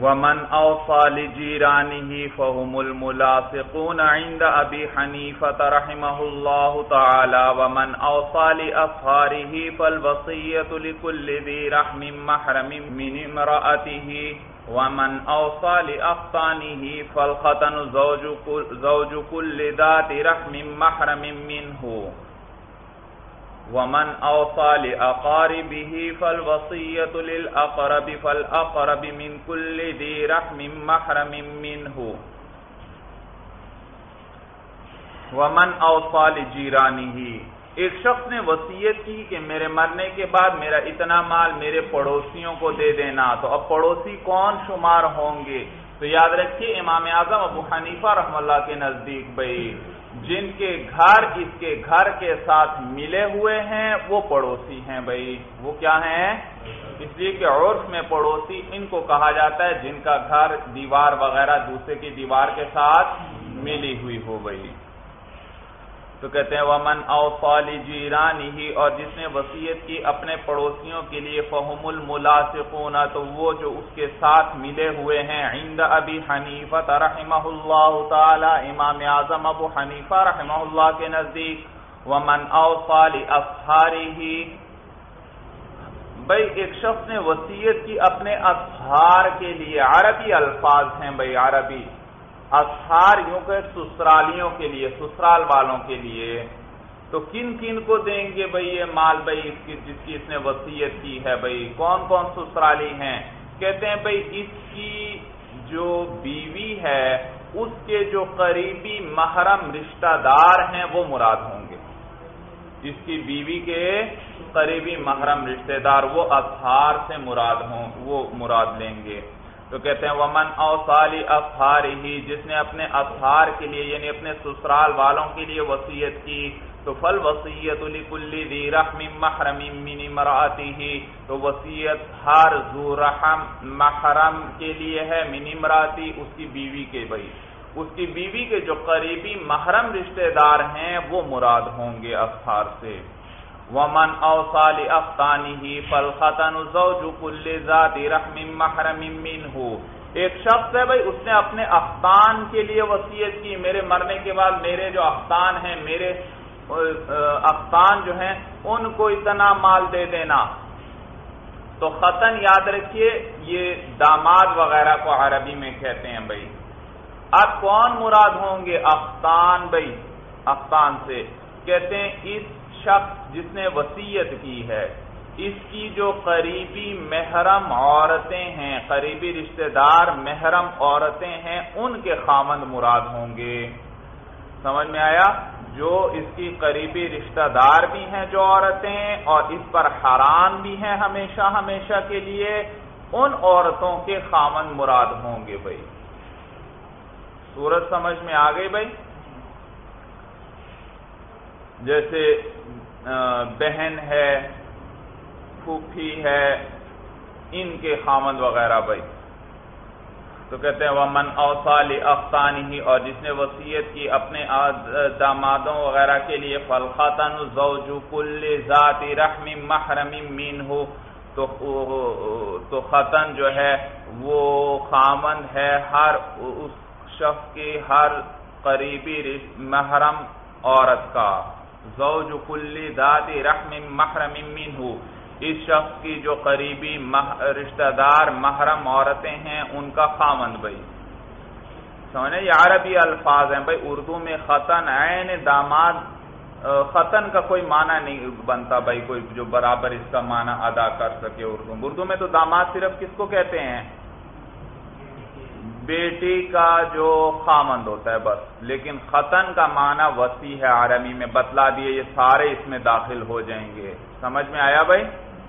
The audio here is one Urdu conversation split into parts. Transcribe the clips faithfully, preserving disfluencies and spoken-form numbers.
ومن اوصى لجيرانه فهم الملاصقون عند ابي حنيفة رحمه الله تعالى ومن اوصى لاصهاره فالوصية لكل ذي رحم محرم من امرأته ومن اوصى لاخطانه فالختن زوج زوج كل ذات رحم محرم منه ومن اوصى لاقاربه فالوصية للاقرب فالاقرب من كل ذي رحم محرم منه ومن اوصى لجيرانه ایک شخص نے وصیت کی کہ میرے مرنے کے بعد میرا اتنا مال میرے پڑوسیوں کو دے دینا، تو اب پڑوسی کون شمار ہوں گے؟ تو یاد رکھیے امام اعظم ابو حنیفہ رحمہ اللہ کے نزدیک بھائی جن کے گھر اس کے گھر کے ساتھ ملے ہوئے ہیں وہ پڑوسی ہیں بھائی، وہ کیا ہیں؟ اس لیے کہ عرف میں پڑوسی ان کو کہا جاتا ہے جن کا گھر دیوار وغیرہ دوسرے کی دیوار کے ساتھ ملی ہوئی ہو بھائی۔ تو کہتے ہیں ومن اوصى لجيرانه، اور جس نے وصیت کی اپنے پڑوسیوں کے لیے فهم الملاصقون، تو وہ جو اس کے ساتھ ملے ہوئے ہیں عند ابی حنیفہ رحمہ اللہ تعالی، امام اعظم ابو حنیفہ رحمہ اللہ کے نزدیک ومن اوصى لاصهاره، بھائی ایک شخص نے وصیت کی اپنے اصحار کے لیے، عربی الفاظ ہیں بھائی عربی اصحار یوں کہ سسرالیوں کے لیے، سسرال والوں کے لیے، تو کن کن کو دیں گے بھئی یہ مال بھئی اس کی جس کی اس نے وصیت کی ہے بھئی؟ کون کون سسرالی ہیں؟ کہتے ہیں بھئی اس کی جو بیوی ہے اس کے جو قریبی محرم رشتہ دار ہیں وہ مراد ہوں گے، اس کی بیوی کے قریبی محرم رشتہ دار وہ اصحار سے مراد ہوں، وہ مراد لیں گے۔ تو کہتے ہیں ومن اوصى لاصهاره، جس نے اپنے اصحار کے لیے یعنی اپنے سسرال والوں کے لیے وصیت کی، تو فالوصیۃ لکل ذی رحم محرم من امرأته، تو وصیت ہر ذو رحم محرم کے لیے ہے من امراتی، اس کی بیوی کے بھائی اس کی بیوی کے جو قریبی محرم رشتہ دار ہیں وہ مراد ہوں گے اصحار سے۔ ومن اوصى لاخطانه فالختن زوج كل ذات رحم محرم منه، ایک شخص ہے بھائی اس نے اپنے اختان کے لیے وصیت کی، میرے مرنے کے بعد میرے جو اختان ہیں میرے اختان جو ہیں ان کو اتنا مال دے دینا، تو ختن یاد رکھیے یہ داماد وغیرہ کو عربی میں کہتے ہیں بھائی۔ اب کون مراد ہوں گے اختان بھائی؟ اختان سے کہتے ہیں اس شخص جس نے وصیت کی ہے اس کی جو قریبی محرم عورتیں ہیں، قریبی رشتہ دار محرم عورتیں ہیں، ان کے خاوند مراد ہوں گے۔ سمجھ میں آیا؟ جو اس کی قریبی رشتہ دار بھی ہیں جو عورتیں اور اس پر حرام بھی ہیں ہمیشہ ہمیشہ کے لیے، ان عورتوں کے خاوند مراد ہوں گے بھائی۔ صورت سمجھ میں آ گئی بھائی؟ جیسے بہن ہے، پھوپھی ہے، ان کے خاوند وغیرہ بھائی۔ تو کہتے ہیں ومن اوصى لاخطانه، اور جس نے وصیت کی اپنے دامادوں وغیرہ کے لیے فالختن زوج كل ذات رحم محرم منه، تو تو ختن جو ہے وہ خاوند ہے ہر اس شخص کی ہر قریبی محرم عورت کا، زوج کل ذات رحم محرم منہ، اس شخص کی جو قریبی رشتہ دار محرم عورتیں ہیں ان کا خاوند بھائی۔ سمجھے یہ عربی الفاظ ہیں بھائی، اردو میں ختن عین داماد، ختن کا کوئی معنی نہیں بنتا بھائی کوئی جو برابر اس کا معنی ادا کر سکے اردو میں۔ اردو میں تو داماد صرف کس کو کہتے ہیں؟ بیٹی کا جو خامند ہوتا ہے بس، لیکن ختن کا معنی وسیع ہے عربی میں، بتلا دیے یہ سارے اس میں داخل ہو جائیں گے۔ سمجھ میں آیا بھائی؟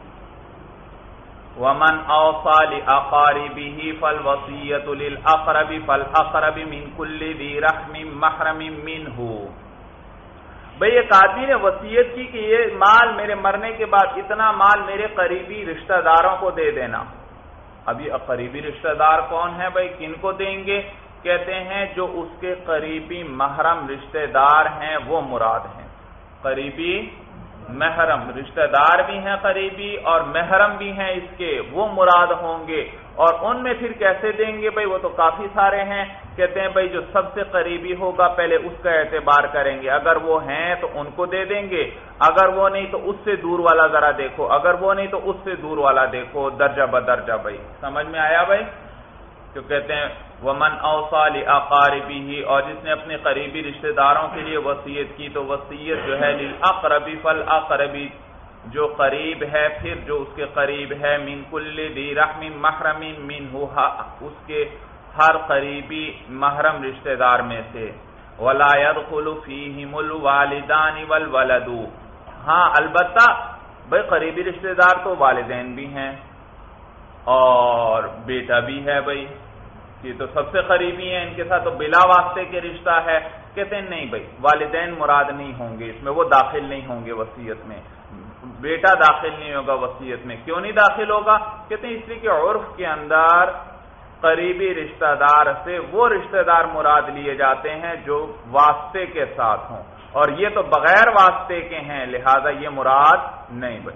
ومن اوصى لاقاربه فالوصية للاقرب فالاقرب من كل ذي رحم محرم منه، بھئی ایک آدمی نے وصیت کی کہ یہ مال میرے مرنے کے بعد اتنا مال میرے قریبی رشتہ داروں کو دے دینا۔ ابھی قریبی رشتہ دار کون ہے بھائی، کن کو دیں گے؟ کہتے ہیں جو اس کے قریبی محرم رشتہ دار ہیں وہ مراد ہیں، قریبی محرم رشتہ دار بھی ہیں قریبی اور محرم بھی ہیں اس کے، وہ مراد ہوں گے۔ اور ان میں پھر کیسے دیں گے بھائی؟ وہ تو کافی سارے ہیں۔ کہتے ہیں بھائی جو سب سے قریبی ہوگا پہلے اس کا اعتبار کریں گے، اگر وہ ہیں تو ان کو دے دیں گے، اگر وہ نہیں تو اس سے دور والا ذرا دیکھو، اگر وہ نہیں تو اس سے دور والا دیکھو، درجہ بدرجہ بھائی۔ سمجھ میں آیا بھائی؟ تو کہتے ہیں وَمَنْ أَوْصَى لِأَقَارِبِهِ، اور جس نے اپنے قریبی رشتہ داروں کے لیے وصیت کی تو وصیت جو ہے لِلْأَقْرَبِ فَالْأَقْرَبِ، جو قریب ہے پھر جو اس کے قریب ہے، مِنْ كُلِّ ذِي رَحْمٍ مَحْرَمٍ مِنْهُ، اس کے ہر قریبی محرم رشتہ دار میں سے۔ وَلَا يَدْخُلُ فِيهِمُ الْوَالِدَانِ وَالْوَلَدُ، ہاں البتہ بھائی قریبی رشتہ دار تو والدین بھی ہیں اور بیٹا بھی ہے بھائی، یہ تو سب سے قریبی ہیں، ان کے ساتھ تو بلا واسطے کے رشتہ ہے۔ کہتے ہیں نہیں بھائی والدین مراد نہیں ہوں گے اس میں، وہ داخل نہیں ہوں گے وصیت میں، بیٹا داخل نہیں ہوگا وصیت میں۔ کیوں نہیں داخل ہوگا؟ کہتے ہیں اس لیے کہ عرف کے اندر قریبی رشتہ دار سے وہ رشتہ دار مراد لیے جاتے ہیں جو واسطے کے ساتھ ہوں، اور یہ تو بغیر واسطے کے ہیں، لہذا یہ مراد نہیں بھائی۔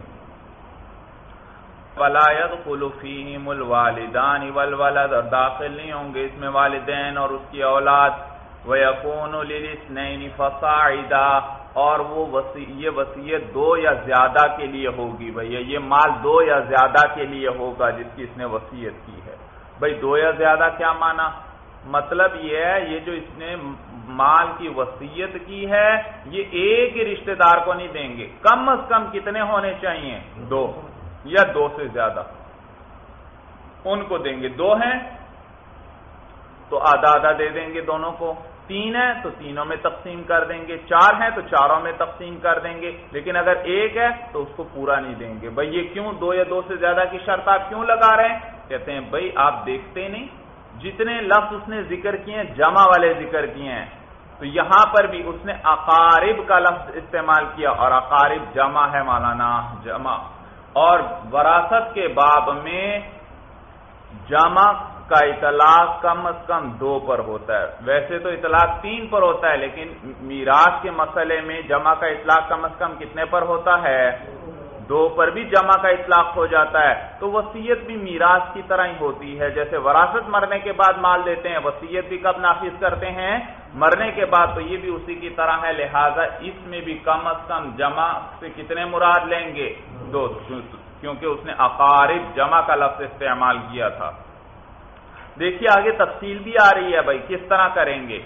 وَلَا يَدْخُلُ فِيهِمُ الْوَالِدَانِ وَالْوَلَدُ، اور داخل نہیں ہوں گے اس میں والدین اور اس کی اولاد۔ وَيَكُونُ لِلْإِثْنَيْنِ فَصَاعِدًا، اور وہ یہ وصیت دو یا زیادہ کے لیے ہوگی بھائی، یہ مال دو یا زیادہ کے لیے ہوگا جس کی اس نے وصیت کی ہے۔ بھائی دو یا زیادہ کیا معنی؟ مطلب یہ ہے یہ جو اس نے مال کی وصیت کی ہے یہ ایک ہی رشتہ دار کو نہیں دیں گے، کم از کم کتنے ہونے چاہیے؟ دو یا دو سے زیادہ ان کو دیں گے۔ دو ہیں تو آدھا آدھا دے دیں گے دونوں کو، تین ہے تو تینوں میں تقسیم کر دیں گے، چار ہیں تو چاروں میں تقسیم کر دیں گے، لیکن اگر ایک ہے تو اس کو پورا نہیں دیں گے۔ بھائی یہ کیوں دو یا دو سے زیادہ کی شرط آپ کیوں لگا رہے ہیں؟ کہتے ہیں بھائی آپ دیکھتے نہیں جتنے لفظ اس نے ذکر کیے ہیں جمع والے ذکر کیے ہیں، تو یہاں پر بھی اس نے اقارب کا لفظ استعمال کیا، اور اقارب جمع ہے مولانا، جمع، اور وراثت کے باب میں جمع کا اطلاق کم از کم دو پر ہوتا ہے، ویسے تو اطلاق تین پر ہوتا ہے لیکن میراث کے مسئلے میں جمع کا اطلاق کم از کم کتنے پر ہوتا ہے؟ دو پر بھی جمع کا اطلاق ہو جاتا ہے۔ تو وصیت بھی میراث کی طرح ہی ہوتی ہے، جیسے وراثت مرنے کے بعد مال دیتے ہیں، وصیت بھی کب نافذ کرتے ہیں؟ مرنے کے بعد، تو یہ بھی اسی کی طرح ہے، لہذا اس میں بھی کم از کم جمع سے کتنے مراد لیں گے؟ دو، کیونکہ اس نے اقارب جمع کا لفظ استعمال کیا تھا۔ دیکھیے آگے تفصیل بھی آ رہی ہے بھائی کس طرح کریں گے۔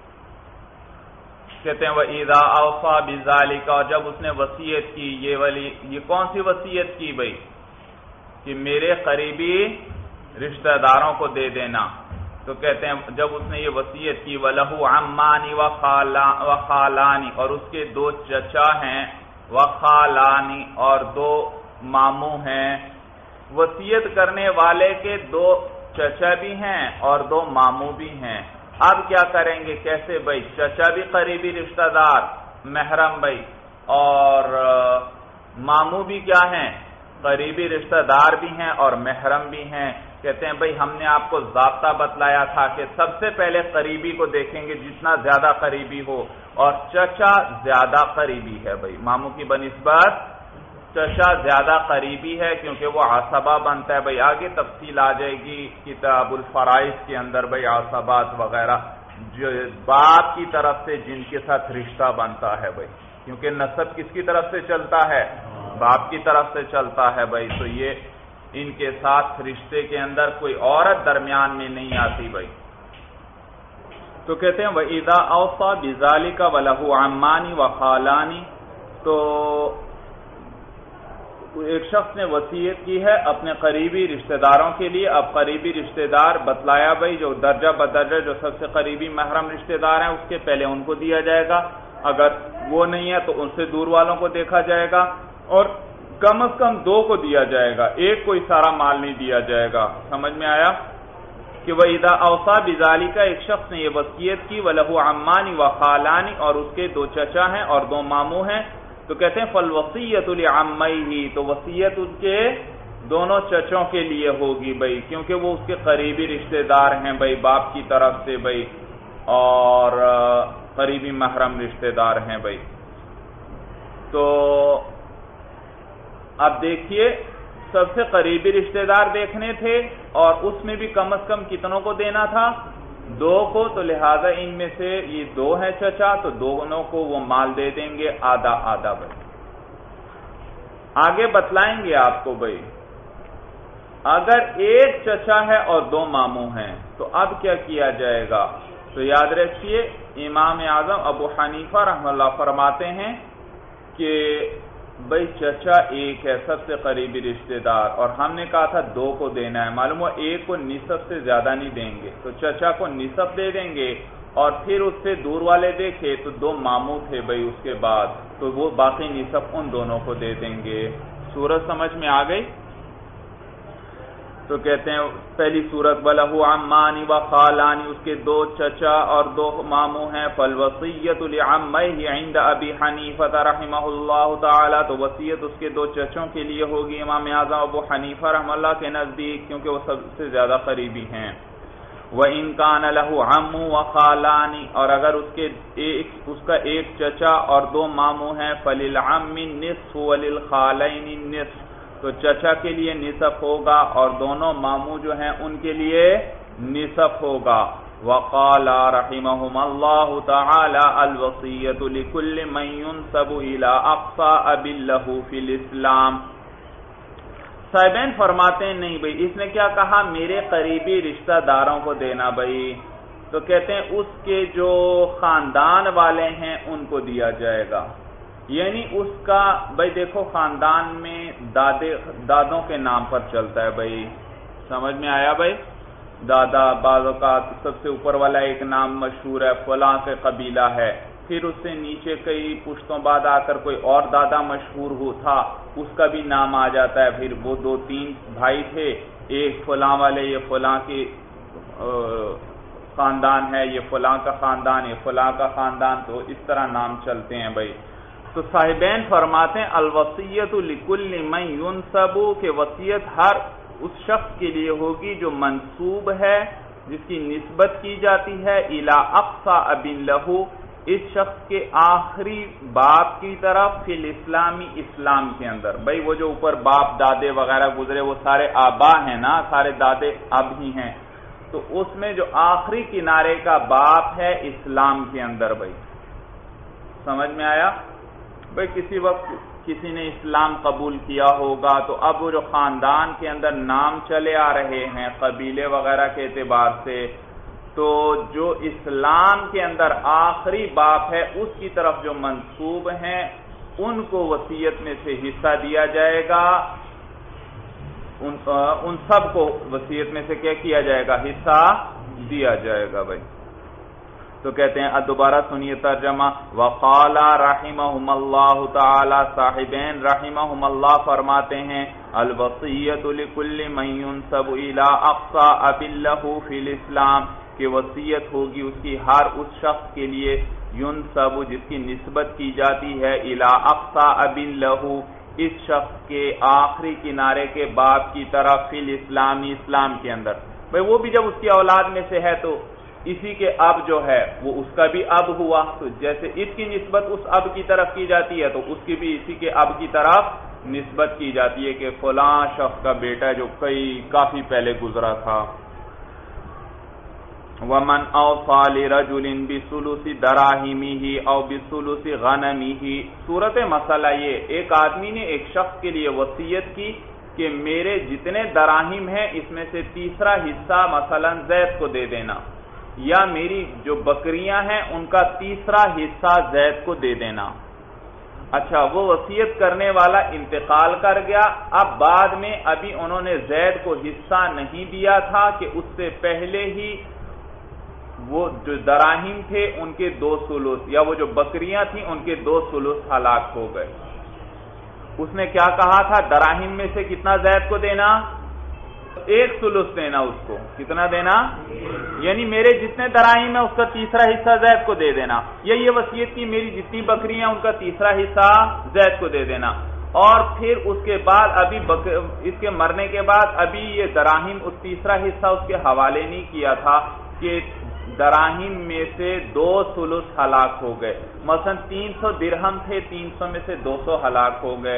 کہتے ہیں وَإِذَا أَوْصَى بِذَلِكَ، اور جب اس نے وصیت کی، یہ والی یہ کون سی وصیت کی بھائی؟ کہ میرے قریبی رشتہ داروں کو دے دینا، تو کہتے ہیں جب اس نے یہ وصیت کی وَلَهُ عَمَّانِ وَخَالَانِ، اور اس کے دو چچا ہیں، وَخَالَانِ، اور دو ماموں ہیں، وصیت کرنے والے کے دو چچا بھی ہیں اور دو ماموں بھی ہیں۔ اب کیا کریں گے؟ کیسے بھائی؟ چچا بھی قریبی رشتہ دار محرم بھائی، اور ماموں بھی کیا ہیں؟ قریبی رشتہ دار بھی ہیں اور محرم بھی ہیں۔ کہتے ہیں بھائی ہم نے آپ کو ضابطہ بتلایا تھا کہ سب سے پہلے قریبی کو دیکھیں گے جتنا زیادہ قریبی ہو، اور چچا زیادہ قریبی ہے بھائی، ماموں کی بنسبت چچا زیادہ قریبی ہے کیونکہ وہ عصبہ بنتا ہے بھائی، آگے تفصیل آ جائے گی کتاب الفرائض کے اندر بھائی، عصبات وغیرہ جو باپ کی طرف سے جن کے ساتھ رشتہ بنتا ہے بھائی، کیونکہ نسب کس کی طرف سے چلتا ہے؟ باپ کی طرف سے چلتا ہے بھائی، تو یہ ان کے ساتھ رشتے کے اندر کوئی عورت درمیان میں نہیں آتی بھائی۔ تو کہتے ہیں وَإِذَا أَوْصَى بِذَلِكَ وَلَهُ عَمَّانِ وَخَالَانِ، تو ایک شخص نے وصیت کی ہے اپنے قریبی رشتہ داروں کے لیے، اب قریبی رشتہ دار بتلایا بھائی جو درجہ بدرجہ جو سب سے قریبی محرم رشتہ دار ہیں اس کے پہلے ان کو دیا جائے گا، اگر وہ نہیں ہے تو ان سے دور والوں کو دیکھا جائے گا، اور کم از کم دو کو دیا جائے گا، ایک کوئی سارا مال نہیں دیا جائے گا۔ سمجھ میں آیا کہ وَإِذَا أَوْصَى بِذَلِكَ، ایک شخص نے یہ وصیت کی وَلَهُ عَمَّانِ وَخَالَانِ، اور اس کے دو چچا ہیں اور دو ماموں ہیں، تو کہتے ہیں فَالْوَصِيَّةُ لِعَمَّيْهِ، تو وصیت ان کے دونوں چچوں کے لیے ہوگی بھائی، کیونکہ وہ اس کے قریبی رشتہ دار ہیں بھائی باپ کی طرف سے بھائی، اور قریبی محرم رشتہ دار ہیں بھائی۔ تو اب دیکھیے سب سے قریبی رشتہ دار دیکھنے تھے اور اس میں بھی کم از کم کتنوں کو دینا تھا؟ دو کو، تو لہذا ان میں سے یہ دو ہیں چچا، تو دونوں کو وہ مال دے دیں گے آدھا آدھا بھائی۔ آگے بتلائیں گے آپ کو بھائی، اگر ایک چچا ہے اور دو ماموں ہیں تو اب کیا کیا جائے گا؟ تو یاد رکھیے امام اعظم ابو حنیفہ رحمہ اللہ فرماتے ہیں کہ بھائی چچا ایک ہے سب سے قریبی رشتہ دار، اور ہم نے کہا تھا دو کو دینا ہے، معلوم ہوا ایک کو نصف سے زیادہ نہیں دیں گے، تو چچا کو نصف دے دیں گے، اور پھر اس سے دور والے دیکھے تو دو ماموں تھے بھائی اس کے بعد، تو وہ باقی نصف ان دونوں کو دے دیں گے۔ سورت سمجھ میں آ گئی؟ تو کہتے ہیں پہلی صورت وَلَهُ عَمَّانِ وَخَالَانِ، اس کے دو چچا اور دو ماموں ہیں، فَالْوَصِيَّةُ لِعَمَّيْهِ عِنْدَ أَبِي حَنِيفَةَ رَحِمَهُ اللَّهُ تَعَالَى، تو وصیت اس کے دو چچوں کے لیے ہوگی امام اعظم ابو حنیفہ رحمہ اللہ کے نزدیک، کیونکہ وہ سب سے زیادہ قریبی ہیں۔ وَإِنْ كَانَ لَهُ عَمٌّ وَخَالَانِ، اور اگر اس کے ایک اس کا ایک چچا اور دو ماموں ہیں، فَلِلْعَمِّ النِّصْفُ وَلِلْخَالَيْنِ النِّصْفُ، تو چچا کے لیے نصف ہوگا اور دونوں ماموں جو ہیں ان کے لیے نصف ہوگا۔ وقال رحمهم اللہ تعالی الوصیۃ لكل من ينسب الى اقصى اب له فی الاسلام۔ صاحبین فرماتے ہیں نہیں بھائی اس نے کیا کہا؟ میرے قریبی رشتہ داروں کو دینا بھائی، تو کہتے ہیں اس کے جو خاندان والے ہیں ان کو دیا جائے گا، یعنی اس کا بھائی دیکھو خاندان میں دادے دادوں کے نام پر چلتا ہے بھائی، سمجھ میں آیا بھائی؟ دادا بعض اوقات سب سے اوپر والا ایک نام مشہور ہے، فلاں کے قبیلہ ہے، پھر اس سے نیچے کئی پشتوں بعد آ کر کوئی اور دادا مشہور ہو تھا، اس کا بھی نام آ جاتا ہے، پھر وہ دو تین بھائی تھے، ایک فلاں والے یہ فلاں کی خاندان ہے، یہ فلاں کا خاندان، یہ فلاں کا خاندان، تو اس طرح نام چلتے ہیں بھائی۔ تو صاحبین فرماتے ہیں الوصیۃ لکل من ینسب، کہ وصیت ہر اس شخص کے لیے ہوگی جو منسوب ہے، جس کی نسبت کی جاتی ہے الی اقصى اب لہ، اس شخص کے آخری باپ کی طرف، فی الاسلامی اسلام کے اندر۔ بھائی وہ جو اوپر باپ دادے وغیرہ گزرے وہ سارے آبا ہیں نا، سارے دادے اب ہی ہیں، تو اس میں جو آخری کنارے کا باپ ہے اسلام کے اندر بھائی، سمجھ میں آیا؟ بھئی کسی وقت کسی نے اسلام قبول کیا ہوگا تو اب وہ جو خاندان کے اندر نام چلے آ رہے ہیں قبیلے وغیرہ کے اعتبار سے، تو جو اسلام کے اندر آخری باپ ہے اس کی طرف جو منسوب ہیں ان کو وصیت میں سے حصہ دیا جائے گا، ان, ان سب کو وصیت میں سے کیا کیا جائے گا؟ حصہ دیا جائے گا بھائی۔ تو کہتے ہیں دوبارہ سنیے ترجمہ، وقال رحمہم اللہ تعالی، صاحبین رحمہم اللہ فرماتے ہیں الوصیۃ لکل من ینسب الی اقصى اب لہ فی الاسلام، کہ وصیت ہوگی اس کی ہر اس شخص کے لیے ینسب جس کی نسبت کی جاتی ہے الی اقصى اب لہ، اس شخص کے آخری کنارے کے باپ کی طرف، فی الاسلامی اسلام کے اندر۔ بھئی وہ بھی جب اس کی اولاد میں سے ہے تو اسی کے اب جو ہے وہ اس کا بھی اب ہوا، تو جیسے اس کی نسبت اس اب کی طرف کی جاتی ہے تو اس کی بھی اسی کے اب کی طرف نسبت کی جاتی ہے کہ فلاں شخص کا بیٹا جو کئی کافی پہلے گزرا تھا۔ وَمَنْ أَوْصَى لِرَجُلٍ بِثُلُثِ دَرَاهِمِهِ أَوْ بِثُلُثِ غَنَمِهِ، صورت مسئلہ یہ، ایک آدمی نے ایک شخص کے لیے وصیت کی کہ میرے جتنے دراہم ہیں اس میں سے تیسرا حصہ مثلا زید کو دے دینا، یا میری جو بکریاں ہیں ان کا تیسرا حصہ زید کو دے دینا۔ اچھا وہ وصیت کرنے والا انتقال کر گیا، اب بعد میں ابھی انہوں نے زید کو حصہ نہیں دیا تھا کہ اس سے پہلے ہی وہ جو دراہم تھے ان کے دو ثلث، یا وہ جو بکریاں تھیں ان کے دو ثلث ہلاک ہو گئے۔ اس نے کیا کہا تھا؟ دراہم میں سے کتنا زید کو دینا؟ ایک ثلث دینا، اس کو کتنا دینا؟ یعنی میرے جتنے دراہم ہیں اس کا تیسرا حصہ زید کو دے دینا، یا یہ وصیت کی میری جتنی بکریاں ان کا تیسرا حصہ زید کو دے دینا، اور پھر اس کے بعد ابھی اس کے مرنے کے بعد ابھی یہ دراہم اس تیسرا حصہ اس کے حوالے نہیں کیا تھا کہ دراہم میں سے دو ثلث ہلاک ہو گئے، مثلا تین سو درہم تھے، تین سو میں سے دو سو ہلاک ہو گئے،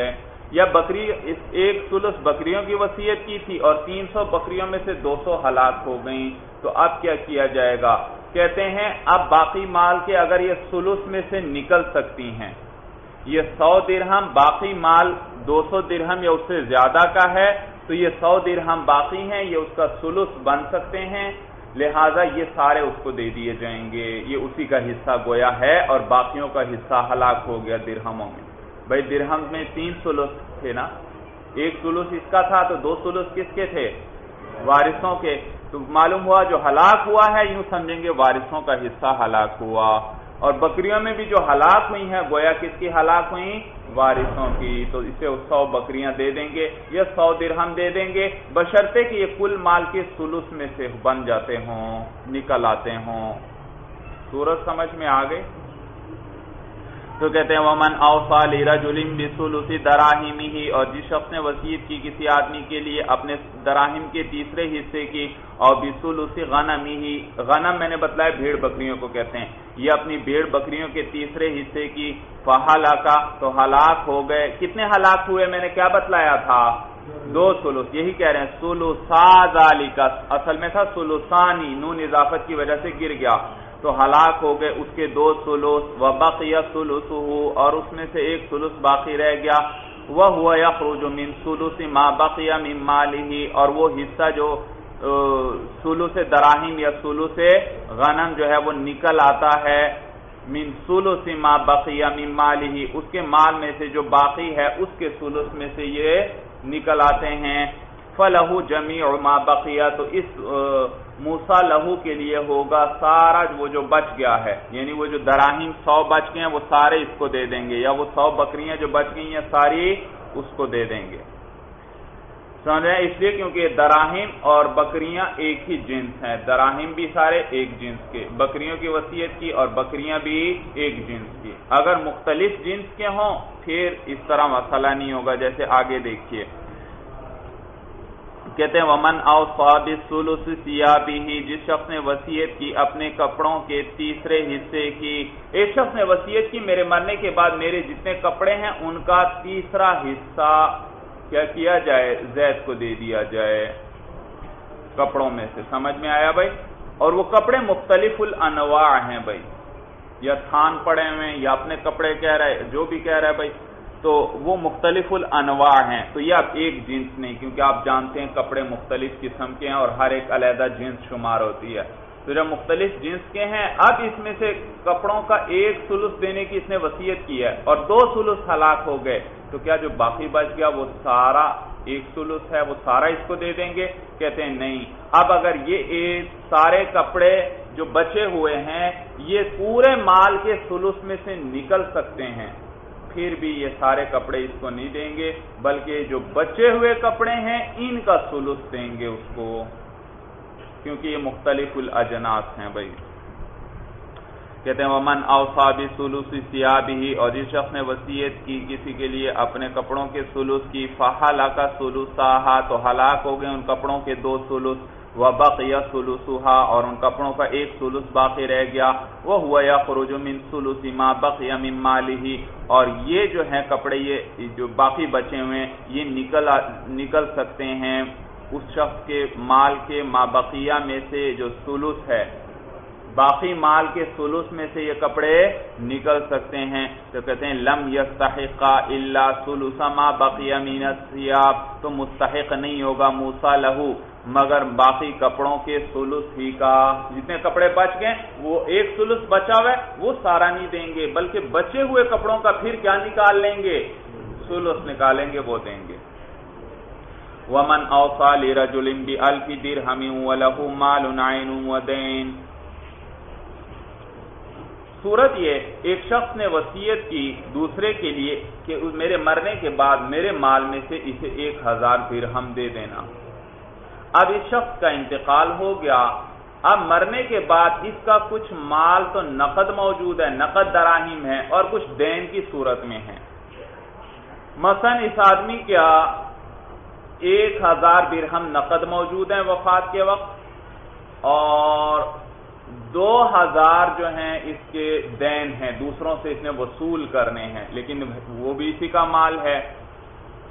یا بکری ایک سلس بکریوں کی وصیت کی تھی اور تین سو بکریوں میں سے دو سو ہلاک ہو گئیں، تو اب کیا کیا جائے گا؟ کہتے ہیں اب باقی مال کے اگر یہ سلس میں سے نکل سکتی ہیں، یہ سو درہم باقی مال دو سو درہم یا اس سے زیادہ کا ہے، تو یہ سو درہم باقی ہیں، یہ اس کا سلس بن سکتے ہیں، لہذا یہ سارے اس کو دے دیے جائیں گے، یہ اسی کا حصہ گویا ہے اور باقیوں کا حصہ ہلاک ہو گیا درہموں میں۔ بھائی درہم میں تین سلس تھے نا، ایک سلس اس کا تھا تو دو سلس کس کے تھے؟ وارثوں کے، تو معلوم ہوا جو ہلاک ہوا ہے یوں سمجھیں گے وارثوں کا حصہ ہلاک ہوا، اور بکریوں میں بھی جو ہلاک ہوئی ہیں گویا کس کی ہلاک ہوئی؟ وارثوں کی، تو اسے سو بکریاں دے دیں گے یا سو درہم دے دیں گے، بشرطے کہ یہ کل مال کے سلس میں سے بن جاتے ہوں، نکل آتے ہوں۔ صورت سمجھ میں آ گئی؟ تو کہتے ہیں ومن اوصى لرجل بثلث دراہمہ، اور جس شخص نے وصیت کی کسی آدمی کے لیے اپنے دراہم کے تیسرے حصے کی، اور بثلث غنمہ، غنم میں نے بتلایا بھیڑ بکریوں کو کہتے ہیں، یہ اپنی بھیڑ بکریوں کے تیسرے حصے کی، فہلک، تو ہلاک ہو گئے۔ کتنے ہلاک ہوئے میں نے کیا بتلایا تھا؟ دو سلس، یہی کہہ رہے ہیں ثلثا ذالک، اصل میں تھا ثلثانی، نون اضافت کی وجہ سے گر گیا، تو ہلاک ہو گئے اس کے دو سلس، وبقی ثلثہ، اور اس میں سے ایک سلس باقی رہ گیا، وہو یخرج من ثلث ما بقی من مالہ، اور وہ حصہ جو ثلث دراہم یا ثلث غنم جو ہے وہ نکل آتا ہے، من ثلث ما بقی من مالہ، اس کے مال میں سے جو باقی ہے اس کے ثلث میں سے یہ نکل آتے ہیں، فلہ جمیع ما بقی، تو اس موسیٰ لہو کے لیے ہوگا سارا وہ جو بچ گیا ہے، یعنی وہ جو دراہیم سو بچ گئے ہیں وہ سارے اس کو دے دیں گے، یا وہ سو بکریاں جو بچ گئی ہیں ساری اس کو دے دیں گے۔ سمجھ رہے ہیں؟ اس لیے کیونکہ دراہیم اور بکریاں ایک ہی جنس ہیں، دراہیم بھی سارے ایک جنس کے، بکریوں کی وصیت کی اور بکریاں بھی ایک جنس کی۔ اگر مختلف جنس کے ہوں پھر اس طرح مسئلہ نہیں ہوگا، جیسے آگے دیکھیے کہتے ہیں ومن اوصى بالثلث ثيابه، جس شخص نے وصیت کی اپنے کپڑوں کے تیسرے حصے کی، ایک شخص نے وصیت کی میرے مرنے کے بعد میرے جتنے کپڑے ہیں ان کا تیسرا حصہ کیا کیا جائے؟ زید کو دے دیا جائے کپڑوں میں سے۔ سمجھ میں آیا بھائی؟ اور وہ کپڑے مختلف الانواع ہیں بھائی، یا تھان پڑے ہوئے یا اپنے کپڑے کہہ رہے جو بھی کہہ رہا ہے بھائی، تو وہ مختلف الانواع ہیں، تو یہ اب ایک جنس نہیں، کیونکہ آپ جانتے ہیں کپڑے مختلف قسم کے ہیں اور ہر ایک علیحدہ جنس شمار ہوتی ہے، تو جب مختلف جنس کے ہیں اب اس میں سے کپڑوں کا ایک ثلث دینے کی اس نے وصیت کی ہے اور دو ثلث ہلاک ہو گئے، تو کیا جو باقی بچ گیا وہ سارا ایک ثلث ہے وہ سارا اس کو دے دیں گے؟ کہتے ہیں نہیں، اب اگر یہ ایک سارے کپڑے جو بچے ہوئے ہیں یہ پورے مال کے ثلث میں سے نکل سکتے ہیں پھر بھی یہ سارے کپڑے اس کو نہیں دیں گے، بلکہ جو بچے ہوئے کپڑے ہیں ان کا ثلث دیں گے اس کو، کیونکہ یہ مختلف الاجناس ہیں بھائی۔ کہتے ہیں ومن اوصى بثلث ثيابه، اور جس شخص نے وصیت کی کسی کے لیے اپنے کپڑوں کے ثلث کی، فہلک ثلثاها، تو ہلاک ہو گئے ان کپڑوں کے دو ثلث، وبقي ثلثها، اور ان کپڑوں کا ایک ثلث باقی رہ گیا، وهو يخرج من ثلث ما بقي من ماله، اور یہ جو ہیں کپڑے یہ جو باقی بچے ہوئے یہ نکل نکل سکتے ہیں اس شخص کے مال کے ما بقیہ میں سے جو ثلث ہے، باقی مال کے ثلث میں سے یہ کپڑے نکل سکتے ہیں، تو کہتے ہیں لم يستحق الا ثلث ما بقي من الثياب، تو مستحق نہیں ہوگا موسیٰ لہو مگر باقی کپڑوں کے ثلث ہی کا، جتنے کپڑے بچ گئے وہ ایک ثلث بچا ہوا ہے وہ سارا نہیں دیں گے، بلکہ بچے ہوئے کپڑوں کا پھر کیا نکال لیں گے؟ ثلث نکالیں گے وہ دیں گے۔ ومن اوصى لرجل بألف درهم وله مال عين ودين، صورت یہ ایک شخص نے وصیت کی دوسرے کے لیے کہ میرے مرنے کے بعد میرے مال میں سے اسے ایک ہزار درہم دے دینا، اب اس شخص کا انتقال ہو گیا، اب مرنے کے بعد اس کا کچھ مال تو نقد موجود ہے، نقد دراہیم ہے، اور کچھ دین کی صورت میں ہے، مثلا اس آدمی کیا ایک ہزار درہم نقد موجود ہیں وفات کے وقت اور دو ہزار جو ہیں اس کے دین ہیں، دوسروں سے اس نے وصول کرنے ہیں، لیکن وہ بھی اسی کا مال ہے،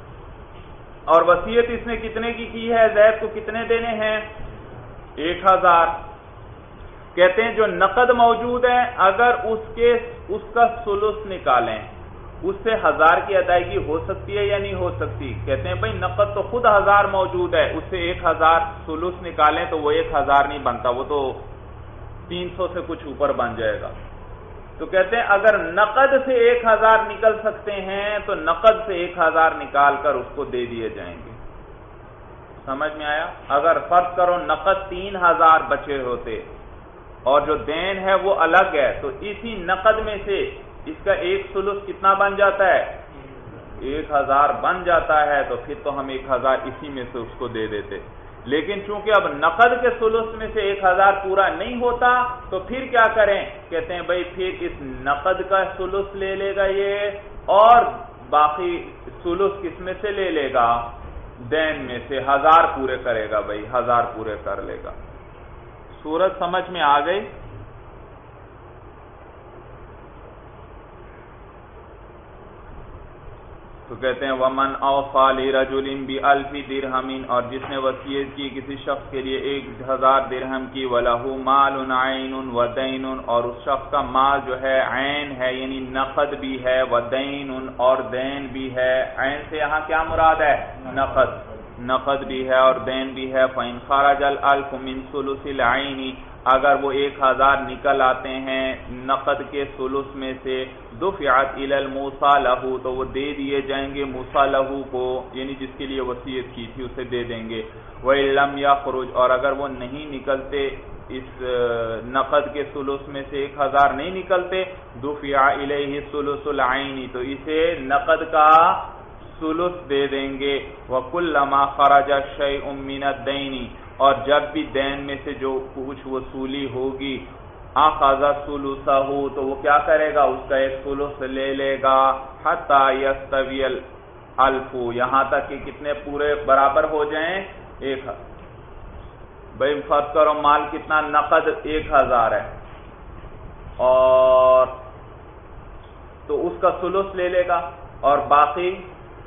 اور وصیت اس نے کتنے کی کی ہے؟ زید کو کتنے دینے ہیں؟ ایک ہزار. کہتے ہیں جو نقد موجود ہے اگر اس کے اس کا ثلث نکالیں اس سے ہزار کی ادائیگی ہو سکتی ہے یا نہیں ہو سکتی؟ کہتے ہیں بھائی نقد تو خود ہزار موجود ہے، اس سے ایک ہزار ثلث نکالیں تو وہ ایک ہزار نہیں بنتا، وہ تو تین سو سے کچھ اوپر بن جائے گا. تو کہتے ہیں اگر نقد سے ایک ہزار نکل سکتے ہیں تو نقد سے ایک ہزار نکال کر اس کو دے دیے جائیں گے. سمجھ میں آیا؟ اگر فرض کرو نقد تین ہزار بچے ہوتے اور جو دین ہے وہ الگ ہے تو اسی نقد میں سے اس کا ایک ثلث کتنا بن جاتا ہے؟ ایک ہزار بن جاتا ہے، تو پھر تو ہم ایک ہزار اسی میں سے اس کو دے دیتے. لیکن چونکہ اب نقد کے ثلث میں سے ایک ہزار پورا نہیں ہوتا تو پھر کیا کریں؟ کہتے ہیں بھائی پھر اس نقد کا ثلث لے لے گا یہ، اور باقی ثلث کس میں سے لے لے گا؟ دین میں سے. ہزار پورے کرے گا بھائی، ہزار پورے کر لے گا. صورت سمجھ میں آ گئی؟ تو کہتے ہیں ومن اوفى لرجل بألف درہم، اور جس نے وصیت کی کسی شخص کے لیے ایک ہزار درہم کی، وَلَهُ مَالٌ عَيْنٌ وَدَيْنٌ، اور اس شخص کا مال جو ہے عین ہے یعنی نقد بھی ہے، وَدَيْنٌ اور دین بھی ہے. عین سے یہاں کیا مراد ہے؟ نقد. نقد بھی ہے اور دین بھی ہے. فَإِنْ خَرَجَ الْأَلْفُ مِنْ ثُلُثِ الْعَيْنِ، اگر وہ ایک ہزار نکل آتے ہیں نقد کے ثلث میں سے، دفعت الی الموصى لہ، تو وہ دے دیے جائیں گے موصى لہ کو، یعنی جس کے لیے وصیت کی تھی اسے دے دیں گے. وَإِن لَمْ يَخْرُجْ، اور اگر وہ نہیں نکلتے اس نقد کے ثلث میں سے ایک ہزار نہیں نکلتے، دفع الیہ ثلث العین، تو اسے نقد کا ثلث دے دیں گے. وَكُلَّمَا خَرَجَ شَيْءٌ مِّنَ الدَّيْنِ، اور جب بھی دین میں سے جو کچھ وصولی ہوگی، اخذ ثلثہ، تو وہ کیا کرے گا؟ اس کا ایک ثلث لے لے گا. حتی یستوی الالف، یہاں تک کہ کتنے پورے برابر ہو جائیں؟ ایک. بھائی فرض کرو مال کتنا؟ نقد ایک ہزار ہے، اور تو اس کا ثلث لے لے گا، اور باقی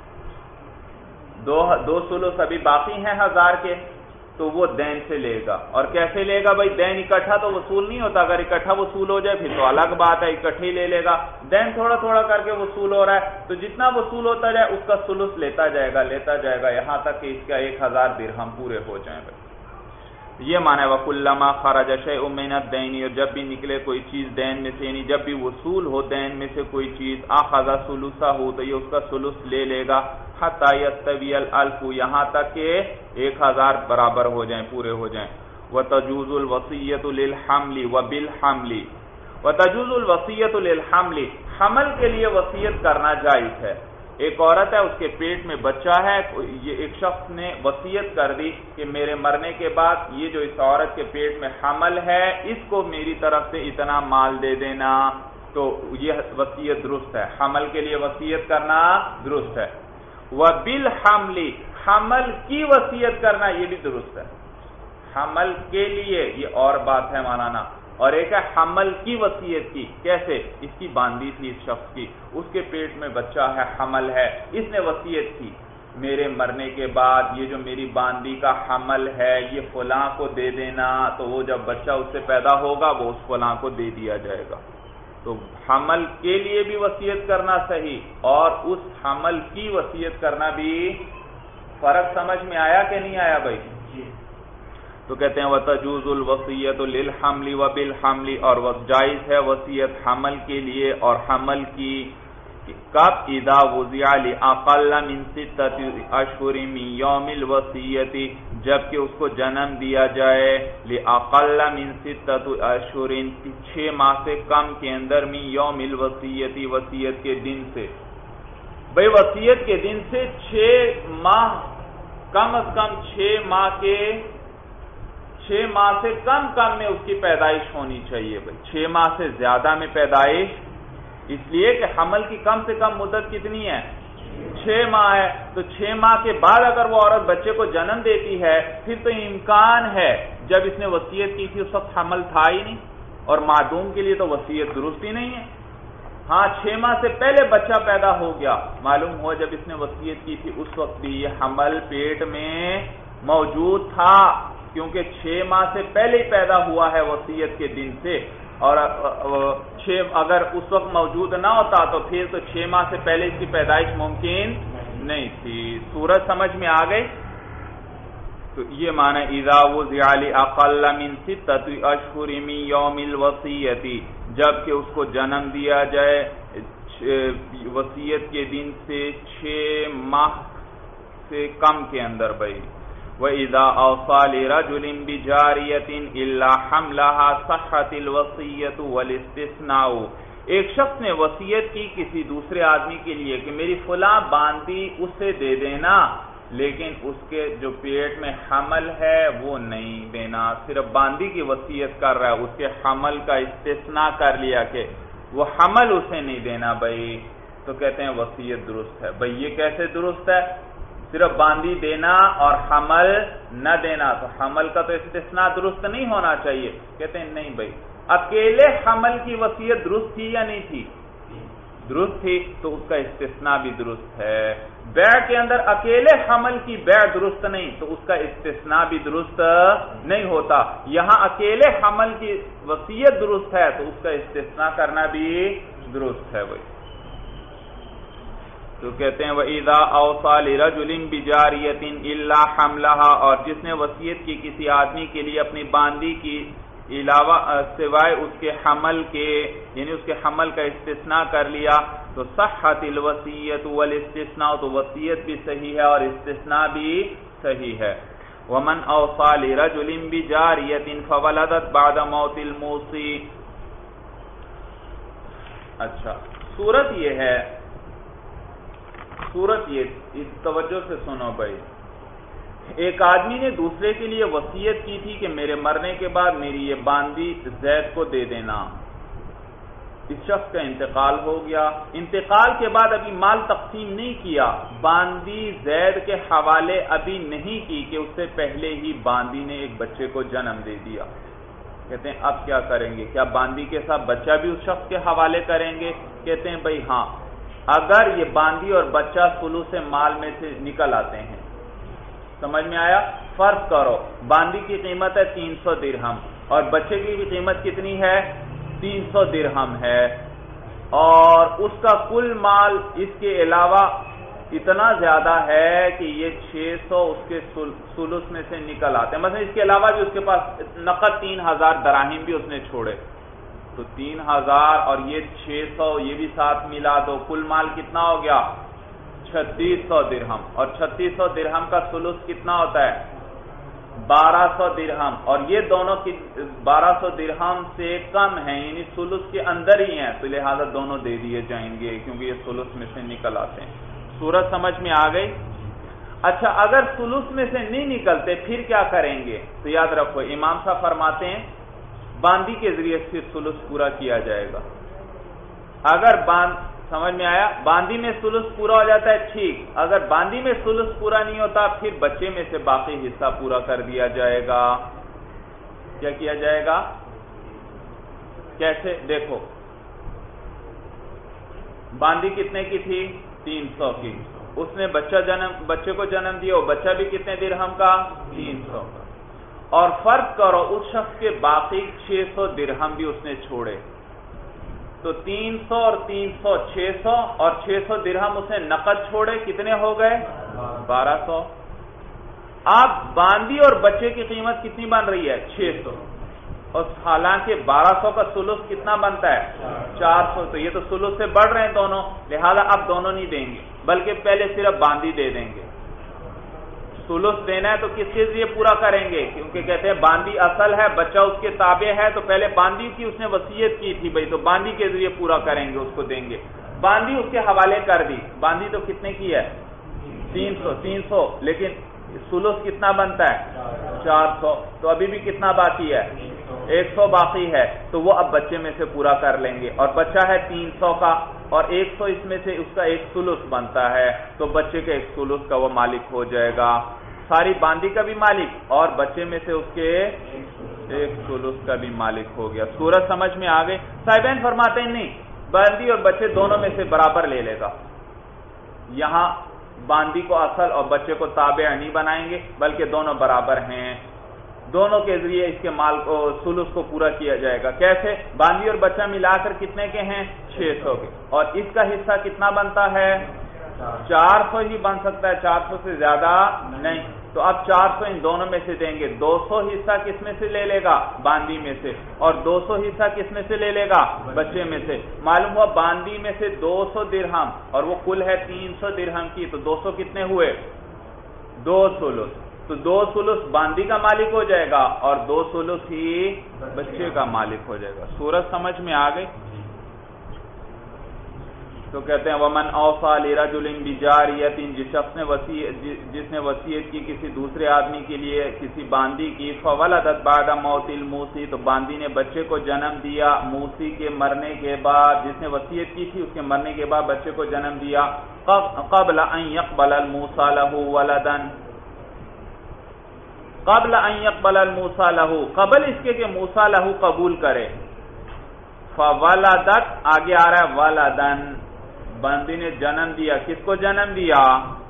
دو دو ثلث ابھی باقی ہیں ہزار کے، تو وہ دین سے لے گا. اور کیسے لے گا بھائی؟ دین اکٹھا تو وصول نہیں ہوتا، اگر اکٹھا وصول ہو جائے پھر تو الگ بات ہے، اکٹھے ہی لے لے گا. دین تھوڑا تھوڑا کر کے وصول ہو رہا ہے تو جتنا وصول ہوتا جائے اس کا ثلث لیتا جائے گا لیتا جائے گا یہاں تک کہ اس کا ایک ہزار درہم پورے ہو جائیں. بھائی یہ معنی ہے وَكُلَّمَا خَرَجَ شَيْءٌ مِّنَ الدَّيْنِ، اور جب بھی نکلے کوئی چیز دین میں سے، یعنی جب بھی وصول ہو دین میں سے کوئی چیز، اخذ ثلثہ، تو یہ اس کا ثلث لے لے گا. حتی یستوی الالف، یہاں تک کہ ایک ہزار برابر ہو جائیں پورے ہو جائیں. وَتَجُوزُ الْوَصِيَّةُ لِلْحَمْلِ وَبِالْحَمْلِ، وَتَجُوزُ الْوَصِيَّةُ لِلْحَمْلِ، حمل کے لیے وصیت کرنا جائز ہے. ایک عورت ہے، اس کے پیٹ میں بچہ ہے، یہ ایک شخص نے وصیت کر دی کہ میرے مرنے کے بعد یہ جو اس عورت کے پیٹ میں حمل ہے اس کو میری طرف سے اتنا مال دے دینا، تو یہ وصیت درست ہے. حمل کے لیے وصیت کرنا درست ہے. وَبِالْحَمْلِ، حمل کی وصیت کرنا یہ بھی درست ہے. حمل کے لیے یہ اور بات ہے مولانا، اور ایک ہے حمل کی وصیت کی. کیسے؟ اس کی باندھی تھی اس شخص کی، اس کے پیٹ میں بچہ ہے، حمل ہے، اس نے وصیت کی میرے مرنے کے بعد یہ جو میری باندھی کا حمل ہے یہ فلاں کو دے دینا، تو وہ جب بچہ اس سے پیدا ہوگا وہ اس فلاں کو دے دیا جائے گا. تو حمل کے لیے بھی وصیت کرنا صحیح، اور اس حمل کی وصیت کرنا بھی. فرق سمجھ میں آیا کہ نہیں آیا بھائی؟ تو کہتے ہیں وَتَجُوزُ الْوَصِيَّةُ لِلْحَمْلِ وَبِالْحَمْلِ، اور جائز ہے وصیت حمل کے لیے اور حمل کی. کب؟ اذا وضع لأقل من ستة اشہر من یوم الوصیۃ، جبکہ اس کو جنم دیا جائے لأقل من ستة اشہر، چھ ماہ سے کم کے اندر، من یوم الوصیۃ، وصیت کے دن سے. بھئی وصیت کے دن سے چھ ماہ، کم از کم چھ ماہ کے چھ ماہ سے کم کم میں اس کی پیدائش ہونی چاہیے. بھائی چھ ماہ سے زیادہ میں پیدائش، اس لیے کہ حمل کی کم سے کم مدت کتنی ہے؟ چھ ماہ ہے. تو چھ ماہ کے بعد اگر وہ عورت بچے کو جنم دیتی ہے پھر تو امکان ہے جب اس نے وصیت کی تھی اس وقت حمل تھا ہی نہیں، اور معدوم کے لیے تو وصیت درست ہی نہیں ہے. ہاں چھ ماہ سے پہلے بچہ پیدا ہو گیا، معلوم ہوا جب اس نے وصیت کی تھی اس وقت بھی یہ حمل پیٹ میں موجود تھا، کیونکہ چھ ماہ سے پہلے ہی پیدا ہوا ہے وصیت کے دن سے، اور چھ اگر اس وقت موجود نہ ہوتا تو پھر تو چھ ماہ سے پہلے اس کی پیدائش ممکن نہیں تھی۔ سورج سمجھ میں آ گئی؟ تو یہ معنی اذا وضع لاقل من ستۃ اشہر من یوم الوصیۃ، جب کہ اس کو جنم دیا جائے وصیت کے دن سے چھ ماہ سے کم کے اندر بھائی۔ وَإِذَا أَوْصَى لِرَجُلٍ بِجَارِيَةٍ إِلَّا حَمْلَهَا صَحَّتِ الْوَصِيَّةُ وَالِاسْتِثْنَاءُ، ایک شخص نے وصیت کی کسی دوسرے آدمی کے لیے کہ میری فلاں باندی اسے دے دینا، لیکن اس کے جو پیٹ میں حمل ہے وہ نہیں دینا، صرف باندی کی وصیت کر رہا ہے، اس کے حمل کا استثناء کر لیا کہ وہ حمل اسے نہیں دینا بھائی، تو کہتے ہیں وصیت درست ہے۔ بھائی یہ کیسے درست ہے؟ صرف باندی دینا اور حمل نہ دینا، تو حمل کا تو استثناء درست نہیں ہونا چاہیے۔ کہتے ہیں نہیں بھائی، اکیلے حمل کی وصیت درست تھی یا نہیں تھی؟ درست تھی، تو اس کا استثناء بھی درست ہے۔ بیع کے اندر اکیلے حمل کی بیع درست نہیں، تو اس کا استثناء بھی درست نہیں ہوتا۔ یہاں اکیلے حمل کی وصیت درست ہے تو اس کا استثناء کرنا بھی درست ہے بھائی۔ تو کہتے ہیں وَإِذَا أَوْصَى لِرَجُلٍ بِجَارِيَةٍ إِلَّا حَمْلَهَا، اور جس نے وصیت کی کسی آدمی کے لیے اپنی باندی کی علاوہ سوائے اس کے حمل کے، یعنی اس کے حمل کا استثناء کر لیا، تو صحت الوصیۃ والاستثناء، تو وصیت بھی صحیح ہے اور استثناء بھی صحیح ہے۔ وَمَنْ أَوْصَى لِرَجُلٍ بِجَارِيَةٍ فَوَلَدَتْ بَعْدَ مَوْتِ الْمُوصِي۔ اچھا صورت یہ ہے، صورت یہ اس توجہ سے سنو بھائی، ایک آدمی نے دوسرے کے لیے وصیت کی تھی کہ میرے مرنے کے بعد میری یہ باندی زید کو دے دینا۔ اس شخص کا انتقال ہو گیا، انتقال کے بعد ابھی مال تقسیم نہیں کیا، باندی زید کے حوالے ابھی نہیں کی کہ اس سے پہلے ہی باندی نے ایک بچے کو جنم دے دیا۔ کہتے ہیں اب کیا کریں گے؟ کیا باندی کے ساتھ بچہ بھی اس شخص کے حوالے کریں گے؟ کہتے ہیں بھائی ہاں، اگر یہ باندی اور بچہ ثلث مال میں سے نکل آتے ہیں۔ سمجھ میں آیا؟ فرض کرو باندی کی قیمت ہے تین سو درہم اور بچے کی قیمت کتنی ہے؟ تین سو درہم ہے، اور اس کا کل مال اس کے علاوہ اتنا زیادہ ہے کہ یہ چھ سو اس کے ثلث میں سے نکل آتے ہیں۔ مثلا اس کے علاوہ بھی اس کے پاس نقد تین ہزار دراہم بھی اس نے چھوڑے، تو تین ہزار اور یہ چھ سو یہ بھی ساتھ ملا دو، کل مال کتنا ہو گیا؟ چھتیس سو درہم، اور چھتیس سو درہم کا ثلث کتنا ہوتا ہے؟ بارہ سو درہم، اور یہ دونوں بارہ سو درہم سے کم ہیں، یعنی ثلث کے اندر ہی ہیں، تو لہذا دونوں دے دیے جائیں گے کیونکہ یہ ثلث میں سے نکل آتے ہیں۔ صورت سمجھ میں آ گئی؟ اچھا اگر ثلث میں سے نہیں نکلتے پھر کیا کریں گے؟ تو یاد رکھو امام صاحب فرماتے ہیں باندی کے ذریعے سے ثلث پورا کیا جائے گا۔ اگر باند سمجھ میں آیا؟ باندی میں ثلث پورا ہو جاتا ہے ٹھیک، اگر باندی میں ثلث پورا نہیں ہوتا پھر بچے میں سے باقی حصہ پورا کر دیا جائے گا۔ کیا کیا جائے گا؟ کیسے؟ دیکھو باندی کتنے کی تھی؟ تین سو کی، اس نے بچہ جنم بچے کو جنم دیا، وہ بچہ بھی کتنے درہم کا؟ تین سو کا، اور فرض کرو اس شخص کے باقی چھ سو درہم بھی اس نے چھوڑے، تو تین سو اور تین سو چھ سو، اور چھ سو درہم اس نے نقد چھوڑے، کتنے ہو گئے؟ بارہ سو۔ اب باندی اور بچے کی قیمت کتنی بن رہی ہے؟ چھ سو، اور حالانکہ بارہ سو کا ثلث کتنا بنتا ہے؟ چار سو، تو یہ تو ثلث سے بڑھ رہے ہیں دونوں، لہذا اب دونوں نہیں دیں گے بلکہ پہلے صرف باندی دے دیں گے۔ ثلث دینا ہے تو کس کے ذریعے پورا کریں گے؟ کیونکہ کہتے ہیں باندی اصل ہے، بچہ اس کے تابع ہے، تو پہلے باندی کی اس نے وصیت کی تھی بھائی، تو باندی کے ذریعے پورا کریں گے، اس کو دیں گے۔ باندی اس کے حوالے کر دی، باندی تو کتنے کی ہے؟ تین سو تین سو، لیکن ثلث کتنا بنتا ہے؟ چار سو، تو ابھی بھی کتنا باقی ہے؟ ایک سو باقی ہے، تو وہ اب بچے میں سے پورا کر لیں گے، اور بچہ ہے تین سو کا، اور ایک سو اس میں سے اس کا ایک ثلث بنتا ہے، تو بچے کے ایک ثلث کا وہ مالک ہو جائے گا، ساری باندی کا بھی مالک اور بچے میں سے اس کے ایک ثلث کا بھی مالک ہو گیا۔ سورج سمجھ میں آ گئے؟ صاحبین فرماتے ہیں نہیں، باندی اور بچے دونوں میں سے برابر لے لے گا. یہاں باندی کو اصل اور بچے کو تابع نہیں بنائیں گے بلکہ دونوں برابر ہیں, دونوں کے ذریعے اس کے مال کو ثلث کو پورا کیا جائے گا. کیسے؟ باندی اور بچہ ملا کر کتنے کے ہیں؟ چھ سو کے, اور اس کا حصہ کتنا بنتا ہے؟ چار سو ہی بن سکتا ہے, چار سو سے زیادہ نہیں. تو اب چار سو ان دونوں میں سے دیں گے. دو سو حصہ کس میں سے لے لے گا؟ باندی میں سے, اور دو سو حصہ کس میں سے لے لے گا؟ بچے میں سے. معلوم ہوا باندی میں سے دو سو درہم, اور وہ کل ہے تین سو درہم کی, تو دو سو کتنے ہوئے؟ دو ثلث. تو دو ثلث باندی کا مالک ہو جائے گا اور دو ثلث ہی بچے کا مالک ہو جائے گا. صورت سمجھ میں آ گئی؟ تو کہتے ہیں ومن اوصى لرجل بجاریۃ, جس شخص نے وصیت جس نے وصیت کی کسی دوسرے آدمی کے لیے کسی باندی کی, فولدت بعد موت الموصی, تو باندی نے بچے کو جنم دیا موصی کے مرنے کے بعد, جس نے وصیت کی تھی اس کے مرنے کے بعد بچے کو جنم دیا. قبل ان يقبل الموصى له ولدا, قبل ان يقبل الموصى له, قبل اس کے کہ موصى له قبول کرے. فولدت آگے آ رہا ہے ولدن, باندی نے جنم دیا. کس کو جنم دیا؟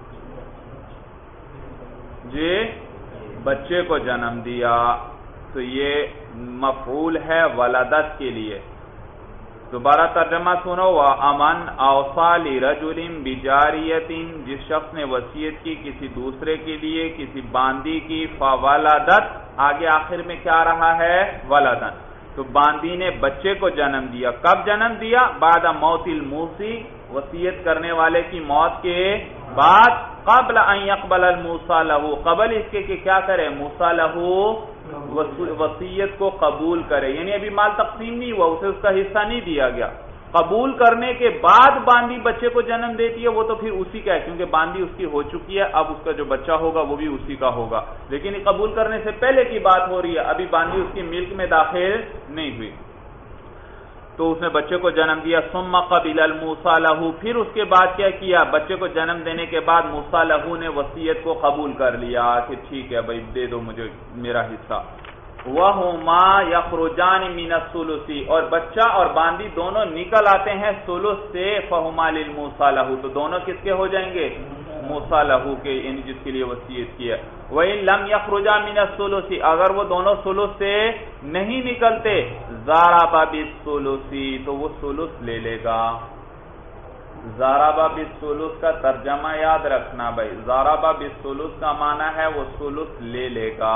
جی بچے کو جنم دیا. تو یہ مفعول ہے ولدت کے لیے. دوبارہ ترجمہ سنو. وَأَمَنْ أَوْصَى لِرَجُلٍ بِجَارِيَةٍ, جس شخص نے وصیت کی کسی دوسرے کے لیے کسی باندی کی, فَوَلَدَتْ آگے آخر میں کیا رہا ہے؟ ولدن. تو باندی نے بچے کو جنم دیا. کب جنم دیا؟ بعد موت الموصی, وصیت کرنے والے کی موت کے بعد. قبل ان يقبل الموصى له, قبل اس کے کہ کیا کرے؟ موصى له وصیت کو قبول کرے. یعنی ابھی مال تقسیم نہیں ہوا, اسے اس کا حصہ نہیں دیا گیا. قبول کرنے کے بعد باندی بچے کو جنم دیتی ہے, وہ تو پھر اسی کا ہے, کیونکہ باندی اس کی ہو چکی ہے, اب اس کا جو بچہ ہوگا وہ بھی اسی کا ہوگا. لیکن قبول کرنے سے پہلے کی بات ہو رہی ہے, ابھی باندی اس کی ملک میں داخل نہیں ہوئی. تو اس نے بچے کو جنم دیا. ثم قبل الموصى له, پھر اس کے بعد کیا کیا؟ بچے کو جنم دینے کے بعد موصى له نے وصیت کو قبول کر لیا کہ ٹھیک ہے بھائی دے دو مجھے میرا حصہ. وَهُمَا يَخْرُجَانِ مِنَ الثُّلُثِ, اور بچہ اور باندی دونوں نکل آتے ہیں ثلث سے. فَهُمَا لِلْمُوصَى لَهُ, تو دونوں کس کے ہو جائیں گے؟ موصى له کے, یعنی جس کے لیے وصیت کی ہے. وَإِن لَمْ يَخْرُجَا مِنَ الثُّلُثِ, اگر وہ دونوں ثلث سے نہیں نکلتے, ضَرَبَ بِالثُّلُثِ, تو وہ ثلث لے لے گا. ضَرَبَ بِالثُّلُث کا ترجمہ یاد رکھنا بھائی. ضَرَبَ بِالثُّلُث کا معنی ہے وہ ثلث لے لے گا.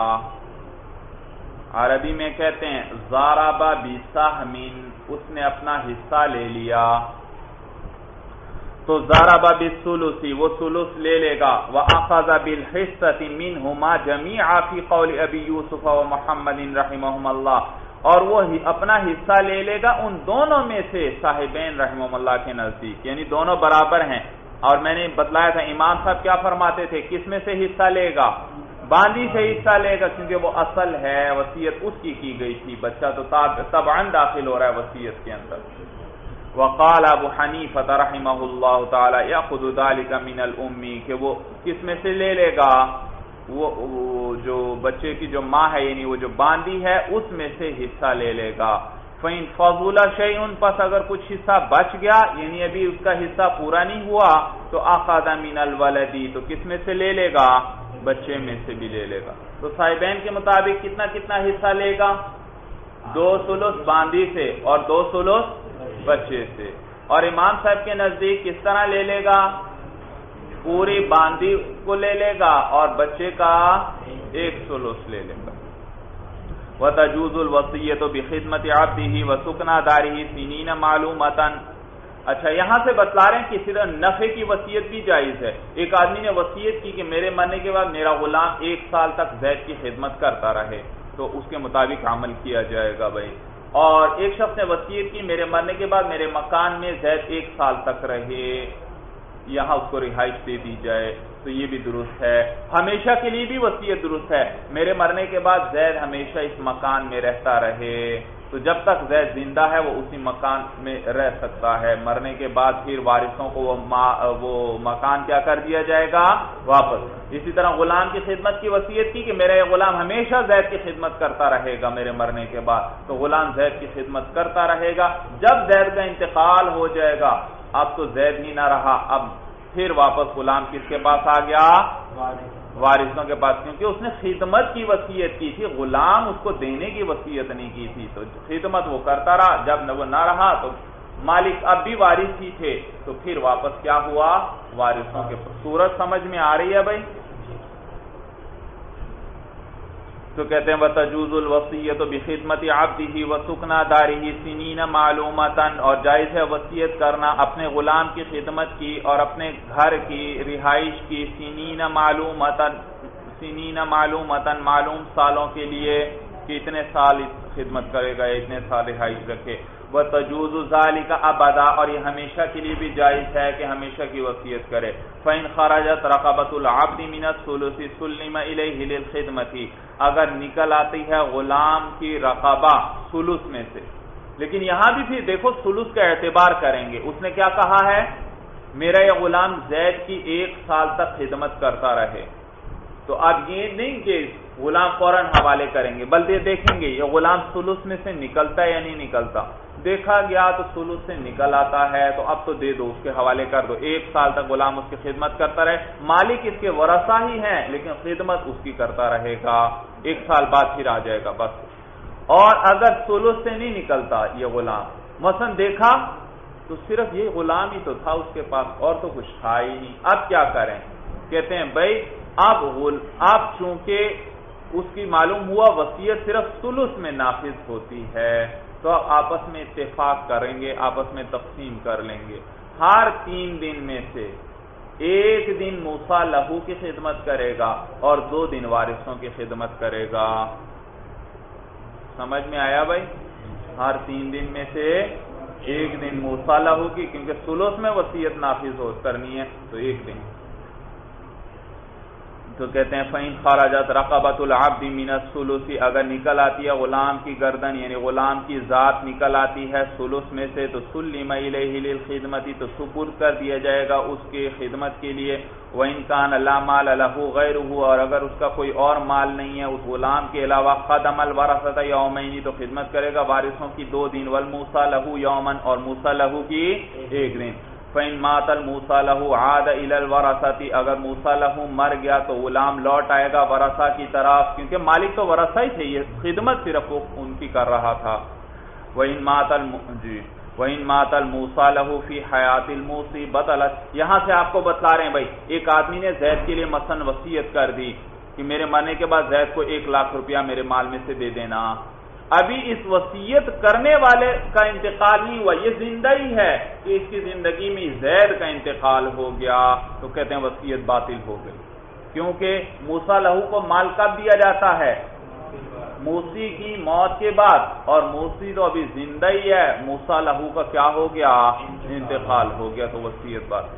عربی میں کہتے ہیں ضَرَبَ بِسَهْمٍ, اس نے اپنا حصہ لے لیا. تو ضَرَبَ بِالثُّلُثِ, وہ ثلث لے لے گا. وَأَخَذَ بِالْحِصَّةِ مِنْهُمَا جَمِيعًا فِي قَوْلِ أَبِي يُوسُفَ وَمُحَمَّدٍ رَحِمَهُمَ اللَّهُ, اور وہ اپنا حصہ لے لے گا ان دونوں میں سے صاحبین رحمہم اللہ کے نزدیک, یعنی دونوں برابر ہیں. اور میں نے بتلایا تھا امام صاحب کیا فرماتے تھے, کس میں سے حصہ لے گا؟ باندی سے حصہ لے گا, کیونکہ وہ اصل ہے, وصیت اس کی کی گئی تھی, بچہ تو طبعاً داخل ہو رہا ہے وصیت کے اندر. وقال ابو حنیفہ رحمہ اللہ تعالی یاخذ ذلك من الام, کہ وہ کس میں سے لے لے گا؟ وہ جو بچے کی جو ماں ہے, یعنی وہ جو باندی ہے, اس میں سے حصہ لے لے گا. فَإِن فَضُلَ شَيْءٌ, پس اگر کچھ حصہ بچ گیا, یعنی ابھی اس کا حصہ پورا نہیں ہوا, تو أَخَذَ مِنَ الْوَلَدِ, تو کس میں سے لے لے گا؟ بچے میں سے بھی لے لے گا. تو صاحبین کے مطابق کتنا کتنا حصہ لے گا؟ دو ثلث باندی سے اور دو ثلث بچے سے. اور امام صاحب کے نزدیک کس طرح لے لے گا؟ پوری باندی کو لے لے گا اور بچے کا ایک ثلث لے لے گا. وَتَجُوزُ الْوَصِيَّةُ بِخِدْمَةِ عَبْدِهِ وَسُكْنَى دَارِهِ سِنِينَ مَعْلُومَةً. اچھا, یہاں سے بتلا رہے ہیں کہ صرف نفع کی وصیت بھی جائز ہے. ایک آدمی نے وصیت کی کہ میرے مرنے کے بعد میرا غلام ایک سال تک زید کی خدمت کرتا رہے, تو اس کے مطابق عمل کیا جائے گا بھائی. اور ایک شخص نے وصیت کی میرے مرنے کے بعد میرے مکان میں زید ایک سال تک رہے, یہاں اس کو رہائش دے دی جائے, تو یہ بھی درست ہے. ہمیشہ کے لیے بھی وصیت درست ہے, میرے مرنے کے بعد زید ہمیشہ اس مکان میں رہتا رہے, تو جب تک زید زندہ ہے وہ اسی مکان میں رہ سکتا ہے، مرنے کے بعد پھر وارثوں کو وہ, وہ مکان کیا کر دیا جائے گا؟ واپس۔ اسی طرح غلام کی خدمت کی وصیت کی کہ میرا یہ غلام ہمیشہ زید کی خدمت کرتا رہے گا میرے مرنے کے بعد، تو غلام زید کی خدمت کرتا رہے گا۔ جب زید کا انتقال ہو جائے گا اب تو زید ہی نہ رہا، اب پھر واپس غلام کس کے پاس آ گیا؟ وارثوں کے پاس، کیونکہ اس نے خدمت کی وصیت کی تھی، غلام اس کو دینے کی وصیت نہیں کی تھی، تو خدمت وہ کرتا رہا، جب وہ نہ رہا تو مالک اب بھی وارث ہی تھے، تو پھر واپس کیا ہوا؟ وارثوں کے پاس۔ صورت سمجھ میں آ رہی ہے بھائی؟ تو کہتے ہیں وَتَجُوزُ الْوَصِيَّةُ بِخِدْمَةِ عَبْدِهِ وَسُكْنَى دَارِهِ سِنِينَ مَعْلُومَةً، اور جائز ہے وصیت کرنا اپنے غلام کی خدمت کی اور اپنے گھر کی رہائش کی، سنین معلومتاً سنین معلومتاً معلوم سالوں کے لیے کہ اتنے سال خدمت کرے گا، اتنے سال رہائش رکھے۔ وَتَجُوزُ ذَلِكَ أَبَدًا، اور یہ ہمیشہ کے لیے بھی جائز ہے کہ ہمیشہ کی وصیت کرے۔ فَإِنْ خَرَجَتْ رَقَبَةُ الْعَبْدِ مِنَ الثُّلُثِ سُلِّمَ إِلَيْهِ لِلْخِدْمَةِ، اگر نکل آتی ہے غلام کی رقبہ ثلث میں سے، لیکن یہاں بھی پھر دیکھو ثلث کا اعتبار کریں گے، اس نے کیا کہا ہے؟ میرا یہ غلام زید کی ایک سال تک خدمت کرتا رہے، تو اب یہ نہیں کہ غلام فوراً حوالے کریں گے، بلکہ دیکھیں گے یہ غلام ثلث میں سے نکلتا ہے یا نہیں نکلتا، دیکھا گیا تو ثلث سے نکل آتا ہے تو اب تو دے دو، اس کے حوالے کر دو، ایک سال تک غلام اس کی خدمت کرتا رہے، مالک اس کے ورثہ ہی ہیں لیکن خدمت اس کی کرتا رہے گا، ایک سال بعد پھر آ جائے گا بس۔ اور اگر ثلث سے نہیں نکلتا یہ غلام، مثلا دیکھا تو صرف یہ غلام ہی تو تھا اس کے پاس اور تو کچھ تھا ہی نہیں، اب کیا کریں؟ کہتے ہیں بھائی اب اب چونکہ اس کی معلوم ہوا وصیت صرف ثلث میں نافذ ہوتی ہے، تو آپس میں اتفاق کریں گے، آپس میں تقسیم کر لیں گے، ہر تین دن میں سے ایک دن موسیٰ لہو کی خدمت کرے گا اور دو دن وارثوں کی خدمت کرے گا۔ سمجھ میں آیا بھائی؟ ہر تین دن میں سے ایک دن موسیٰ لہو کی، کیونکہ ثلث میں وصیت نافذ ہو کرنی ہے تو ایک دن۔ تو کہتے ہیں فَإِنْ خَرَجَتْ رَقَبَةُ الْعَبْدِ مِنَ الثُّلُثِ، اگر نکل آتی ہے غلام کی گردن یعنی غلام کی ذات نکل آتی ہے ثلث میں سے، تو سُلِّمَ إِلَيْهِ لِلْخِدْمَةِ، تو سپرد کر دیا جائے گا اس کی خدمت کے لیے۔ وَإِنْ كَانَ لَا مَالَ لَهُ غَيْرُهُ، اور اگر اس کا کوئی اور مال نہیں ہے اس غلام کے علاوہ، خَدَمَ الْوَرَثَةَ يَوْمَيْنِ، تو خدمت کرے گا وارثوں کی دو دن، وَالْمُوسَىٰ لَهُ يَوْمًا، اور موسیٰ لہو کی ایک دن۔ فَإِنْ مَاتَ الْمُوسَىٰ لَهُ عَادَ إِلَى الْوَرَثَةِ، اگر موسیٰ لہو مر گیا تو غلام لوٹ آئے گا ورثہ کی طرف، کیونکہ مالک تو ورثہ ہی تھے، یہ خدمت صرف وہ ان کی کر رہا تھا۔ وَإِنْ مَاتَ الْمُ... جی وَإِنْ مَاتَ الْمُوسَىٰ لَهُ فِي حَيَاةِ الْمُوصِي بَطَلَتْ، یہاں سے آپ کو بتلا رہے ہیں بھائی، ایک آدمی نے زید کے لیے مثلا وصیت کر دی کہ میرے مرنے کے بعد زید کو ایک لاکھ روپیہ میرے مال میں سے دے دینا، ابھی اس وصیت کرنے والے کا انتقال نہیں ہوا، یہ زندہ ہی ہے کہ اس کی زندگی میں زید کا انتقال ہو گیا، تو کہتے ہیں وصیت باطل ہو گئی، کیونکہ موسیٰ لہو کو مال کب دیا جاتا ہے؟ موسی کی موت کے بعد، اور موسی تو ابھی زندہ ہی ہے، موسیٰ لہو کا کیا ہو گیا؟ انتقال ہو گیا، تو وصیت باطل۔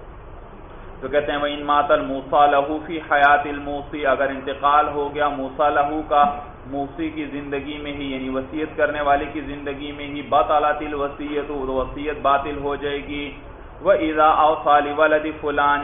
تو کہتے ہیں وَإِنْ مَاتَ الْمُوسَىٰ لَهُ فِي حَيَاةِ الْمُوصِي، اگر انتقال ہو گیا موسیٰ لہو کا موسی کی زندگی میں ہی یعنی وصیت کرنے والے کی زندگی میں ہی، بطلت الوصیۃ، تو وصیت باطل ہو جائے گی۔ وَإِذَا أَوْصَىٰ لِوَلَدِ فُلَانٍ،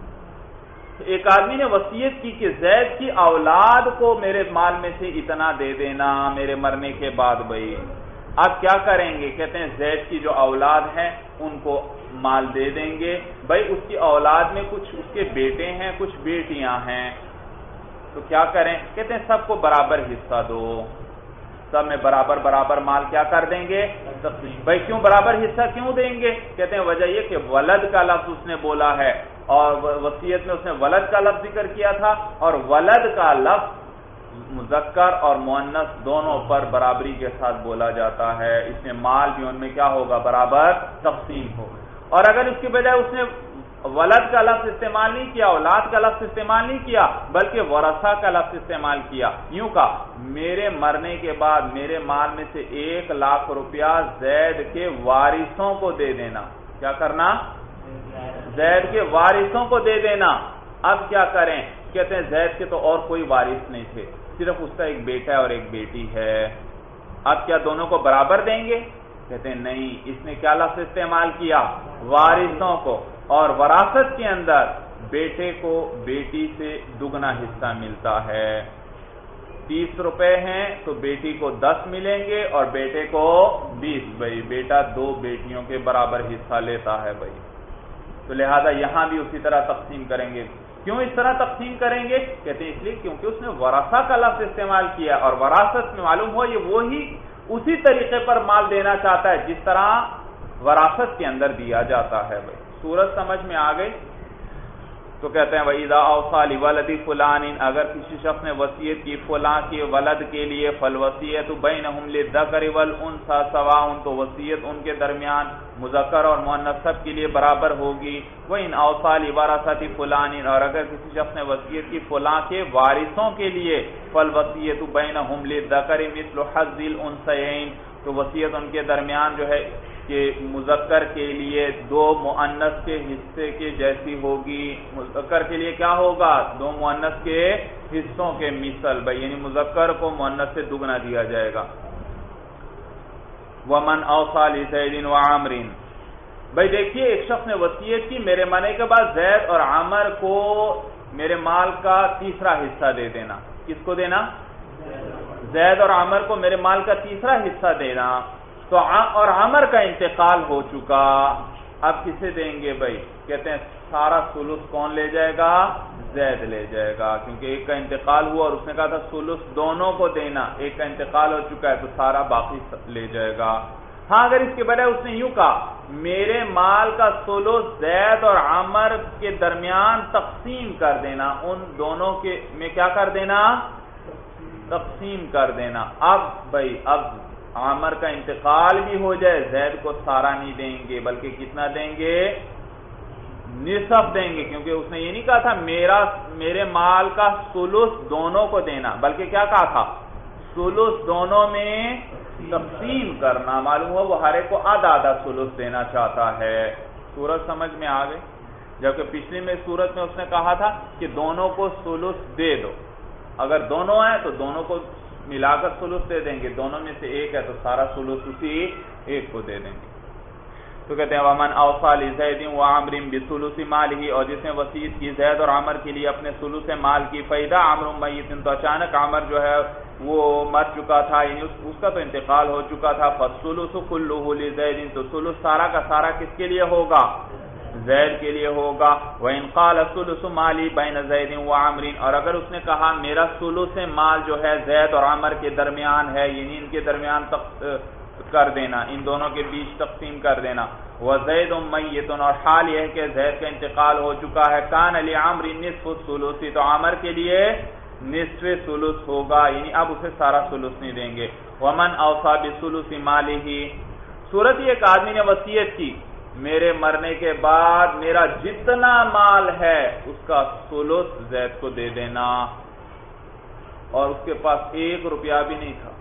ایک آدمی نے وصیت کی کہ زید کی اولاد کو میرے مال میں سے اتنا دے دینا میرے مرنے کے بعد، بھائی اب کیا کریں گے؟ کہتے ہیں زید کی جو اولاد ہیں ان کو مال دے دیں گے، بھائی اس کی اولاد میں کچھ اس کے بیٹے ہیں کچھ بیٹیاں ہیں، تو کیا کریں؟ کہتے ہیں سب کو برابر حصہ دو، سب میں برابر برابر مال کیا کر دیں گے؟ بھائی کیوں برابر حصہ کیوں دیں گے؟ کہتے ہیں وجہ یہ کہ ولد کا لفظ اس نے بولا ہے، اور وصیت میں اس نے ولد کا لفظ ذکر کیا تھا، اور ولد کا لفظ مذکر اور مؤنث دونوں پر برابری کے ساتھ بولا جاتا ہے، اس میں مال بھی ان میں کیا ہوگا؟ برابر تقسیم ہوگا۔ اور اگر اس کی بجائے اس نے ولد کا لفظ استعمال نہیں کیا، اولاد کا لفظ استعمال نہیں کیا، بلکہ ورثہ کا لفظ استعمال کیا، یوں کہا میرے مرنے کے بعد میرے مال میں سے ایک لاکھ روپیہ زید کے وارثوں کو دے دینا، کیا کرنا؟ زید کے وارثوں کو دے دینا۔ اب کیا کریں؟ کہتے ہیں زید کے تو اور کوئی وارث نہیں تھے، صرف اس کا ایک بیٹا اور ایک بیٹی ہے، اب کیا دونوں کو برابر دیں گے؟ کہتے ہیں نہیں، اس نے کیا لفظ استعمال کیا؟ وارثوں کو، اور وراثت کے اندر بیٹے کو بیٹی سے دگنا حصہ ملتا ہے۔ تیس روپے ہیں تو بیٹی کو دس ملیں گے اور بیٹے کو بیس، بھائی بیٹا دو بیٹیوں کے برابر حصہ لیتا ہے بھائی، تو لہذا یہاں بھی اسی طرح تقسیم کریں گے۔ کیوں اس طرح تقسیم کریں گے؟ کہتے ہیں اس لیے کیونکہ اس نے ورثہ کا لفظ استعمال کیا، اور وراثت میں معلوم ہو یہ وہی اسی طریقے پر مال دینا چاہتا ہے جس طرح وراثت کے اندر دیا جاتا ہے بھائی۔ صورت سمجھ میں آ گئی؟ تو کہتے ہیں وَإِذَا أَوْصَىٰ لِوَلَدِ فُلَانٍ، اگر کسی شخص نے وصیت کی فلاں کے ولد کے لیے، فَالْوَصِيَّةُ بَيْنَهُمْ لِلذَّكَرِ وَالْأُنثَىٰ سَوَاءٌ، تو وصیت ان کے درمیان مذکر اور مؤنث سب کے لیے برابر ہوگی۔ وَإِنْ أَوْصَىٰ لِوَرَثَةِ فُلَانٍ، اور اگر کسی شخص نے وصیت کی فلاں کے وارثوں کے لیے، فَالْوَصِيَّةُ بَيْنَهُمْ لِلذَّكَرِ مِثْلُ حَظِّ الْأُنثَيَيْنِ، تو وصیت ان کے درمیان جو ہے کہ مذکر کے لیے دو مؤنث کے حصے کے جیسی ہوگی۔ مذکر کے لیے کیا ہوگا؟ دو مؤنث کے حصوں کے مثل بھائی، یعنی مذکر کو مؤنث سے دگنا دیا جائے گا۔ وَمَنْ أَوْصَىٰ لِزَيْدٍ وَعَمْرٍ، بھائی دیکھیے ایک شخص نے وصیت کی میرے مرنے کے بعد زید اور عامر کو میرے مال کا تیسرا حصہ دے دینا۔ کس کو دینا؟ زید اور عامر کو میرے مال کا تیسرا حصہ دینا۔ تو اور عامر کا انتقال ہو چکا، اب کسے دیں گے بھائی؟ کہتے ہیں سارا ثلث کون لے جائے گا؟ زید لے جائے گا، کیونکہ ایک کا انتقال ہوا اور اس نے کہا تھا ثلث دونوں کو دینا، ایک کا انتقال ہو چکا ہے تو سارا باقی لے جائے گا۔ ہاں اگر اس کے بجائے اس نے یوں کہا میرے مال کا ثلث زید اور عامر کے درمیان تقسیم کر دینا، ان دونوں کے میں کیا کر دینا؟ تقسیم کر دینا۔ اب بھائی اب عامر کا انتقال بھی ہو جائے، زید کو سارا نہیں دیں گے بلکہ کتنا دیں گے؟ نصف دیں گے، کیونکہ اس نے یہ نہیں کہا تھا میرا میرے مال کا ثلث دونوں کو دینا، بلکہ کیا کہا تھا؟ ثلث دونوں میں تقسیم کرنا۔ معلوم ہو وہ ہر ایک کو آدھا آدھا ثلث دینا چاہتا ہے۔ صورت سمجھ میں آ گئی؟ جبکہ پچھلی میں صورت میں اس نے کہا تھا کہ دونوں کو ثلث دے دو، اگر دونوں ہیں تو دونوں کو ملا کر ثلث دے دیں گے، دونوں میں سے ایک ہے تو سارا ثلث اسی ایک کو دے دیں گے۔ تو کہتے ہیں وَمَنْ أَوْصَىٰ لِزَيْدٍ وَعَمْرٍ بِثُلُثِ مَالِهِ، اور جس نے وصیت کی زید اور عمر کے لیے اپنے ثلث مال کی، فَإِذَا عَمْرٌ مَيِّتٌ، تو اچانک عمر جو ہے وہ مر چکا تھا، یعنی اس, اس کا تو انتقال ہو چکا تھا، فَالثُّلُثُ كُلُّهُ لِزَيْدٍ، تو ثلث سارا کا سارا کس کے لیے ہوگا؟ زید کے لیے ہوگا۔ وَإِنْ قَالَ ثُلُثُ مَالِي بَيْنَ زَيْدٍ وَعَمْرٍ، اور اگر اس نے کہا میرا ثلث مال جو ہے زید اور عمر کے درمیان ہے، یعنی ان کے درمیان کر دینا، ان دونوں کے بیچ تقسیم کر دینا۔ وَزَيْدٌ مَيِّتٌ، اور حال یہ ہے کہ زید کا انتقال ہو چکا ہے، كَانَ لِعَمْرٍ نِصْفُ الثُّلُثِ، تو عمر کے لیے نصف ثلث ہوگا، یعنی اب اسے سارا ثلث نہیں دیں گے۔ وَمَنْ أَوْصَىٰ بِثُلُثِ مَالِهِ، صورت یہ ایک آدمی نے وصیت کی میرے مرنے کے بعد میرا جتنا مال ہے اس کا ثلث زید کو دے دینا، اور اس کے پاس ایک روپیہ بھی نہیں تھا،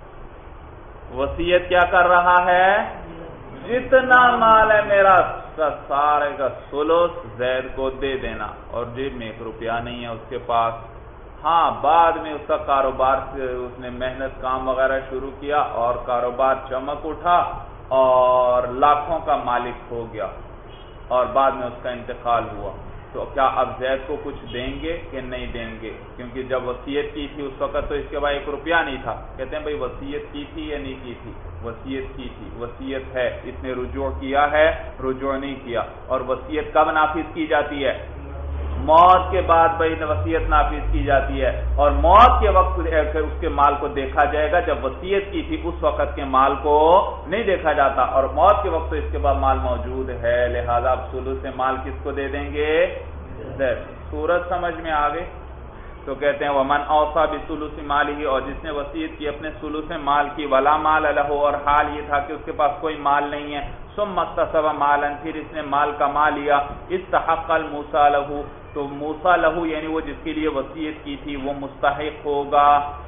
وصیت کیا کر رہا ہے؟ جتنا مال ہے میرا سارے کا ثلث زید کو دے دینا، اور جیب میں ایک روپیہ نہیں ہے اس کے پاس۔ ہاں بعد میں اس کا کاروبار سے اس نے محنت کام وغیرہ شروع کیا اور کاروبار چمک اٹھا اور لاکھوں کا مالک ہو گیا، اور بعد میں اس کا انتقال ہوا، تو کیا اب زید کو کچھ دیں گے کہ نہیں دیں گے؟ کیونکہ جب وصیت کی تھی اس وقت تو اس کے بعد ایک روپیہ نہیں تھا۔ کہتے ہیں بھائی وصیت کی تھی یا نہیں کی تھی؟ وصیت کی تھی، وصیت ہے، اس نے رجوع کیا ہے، رجوع نہیں کیا۔ اور وصیت کب نافذ کی جاتی ہے؟ موت کے بعد بھائی وصیت نافذ کی جاتی ہے، اور موت کے وقت اس کے مال کو دیکھا جائے گا، جب وصیت کی تھی اس وقت کے مال کو نہیں دیکھا جاتا، اور موت کے وقت تو اس کے بعد مال موجود ہے، لہذا اب ثلث مال کس کو دے دیں گے؟ زید۔ صورت سمجھ میں آ گئی؟ تو کہتے ہیں وَمَنْ أَوْصَىٰ بِثُلُثِ مَالِهِ، اور جس نے وصیت کی اپنے ثلث مال کی، وَلَا مَالَ لَهُ، اور حال یہ تھا کہ اس کے پاس کوئی مال نہیں ہے، ثُمَّ اكْتَسَبَ مَالًا، پھر اس نے مال کما لیا، اسْتَحَقَّ الْمُوصَىٰ لَهُ، تو موصیٰ لہو یعنی وہ جس کے لیے وصیت کی تھی وہ مستحق ہوگا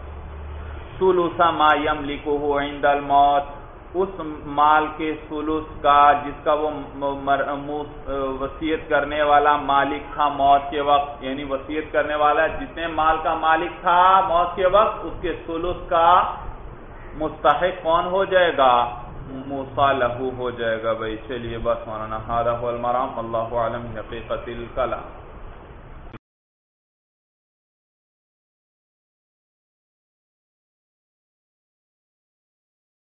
ثلث ما یملکہ عند الموت، اس مال کے ثلث کا جس کا وہ وصیت کرنے والا مالک تھا موت کے وقت، یعنی وصیت کرنے والا جتنے مال کا مالک تھا موت کے وقت اس کے ثلث کا مستحق کون ہو جائے گا؟ موسیٰ لہو ہو جائے گا بھائی. چلیے بس مولانا، ھذا ھو المرام، اللہ اعلم حقیقت الکلام.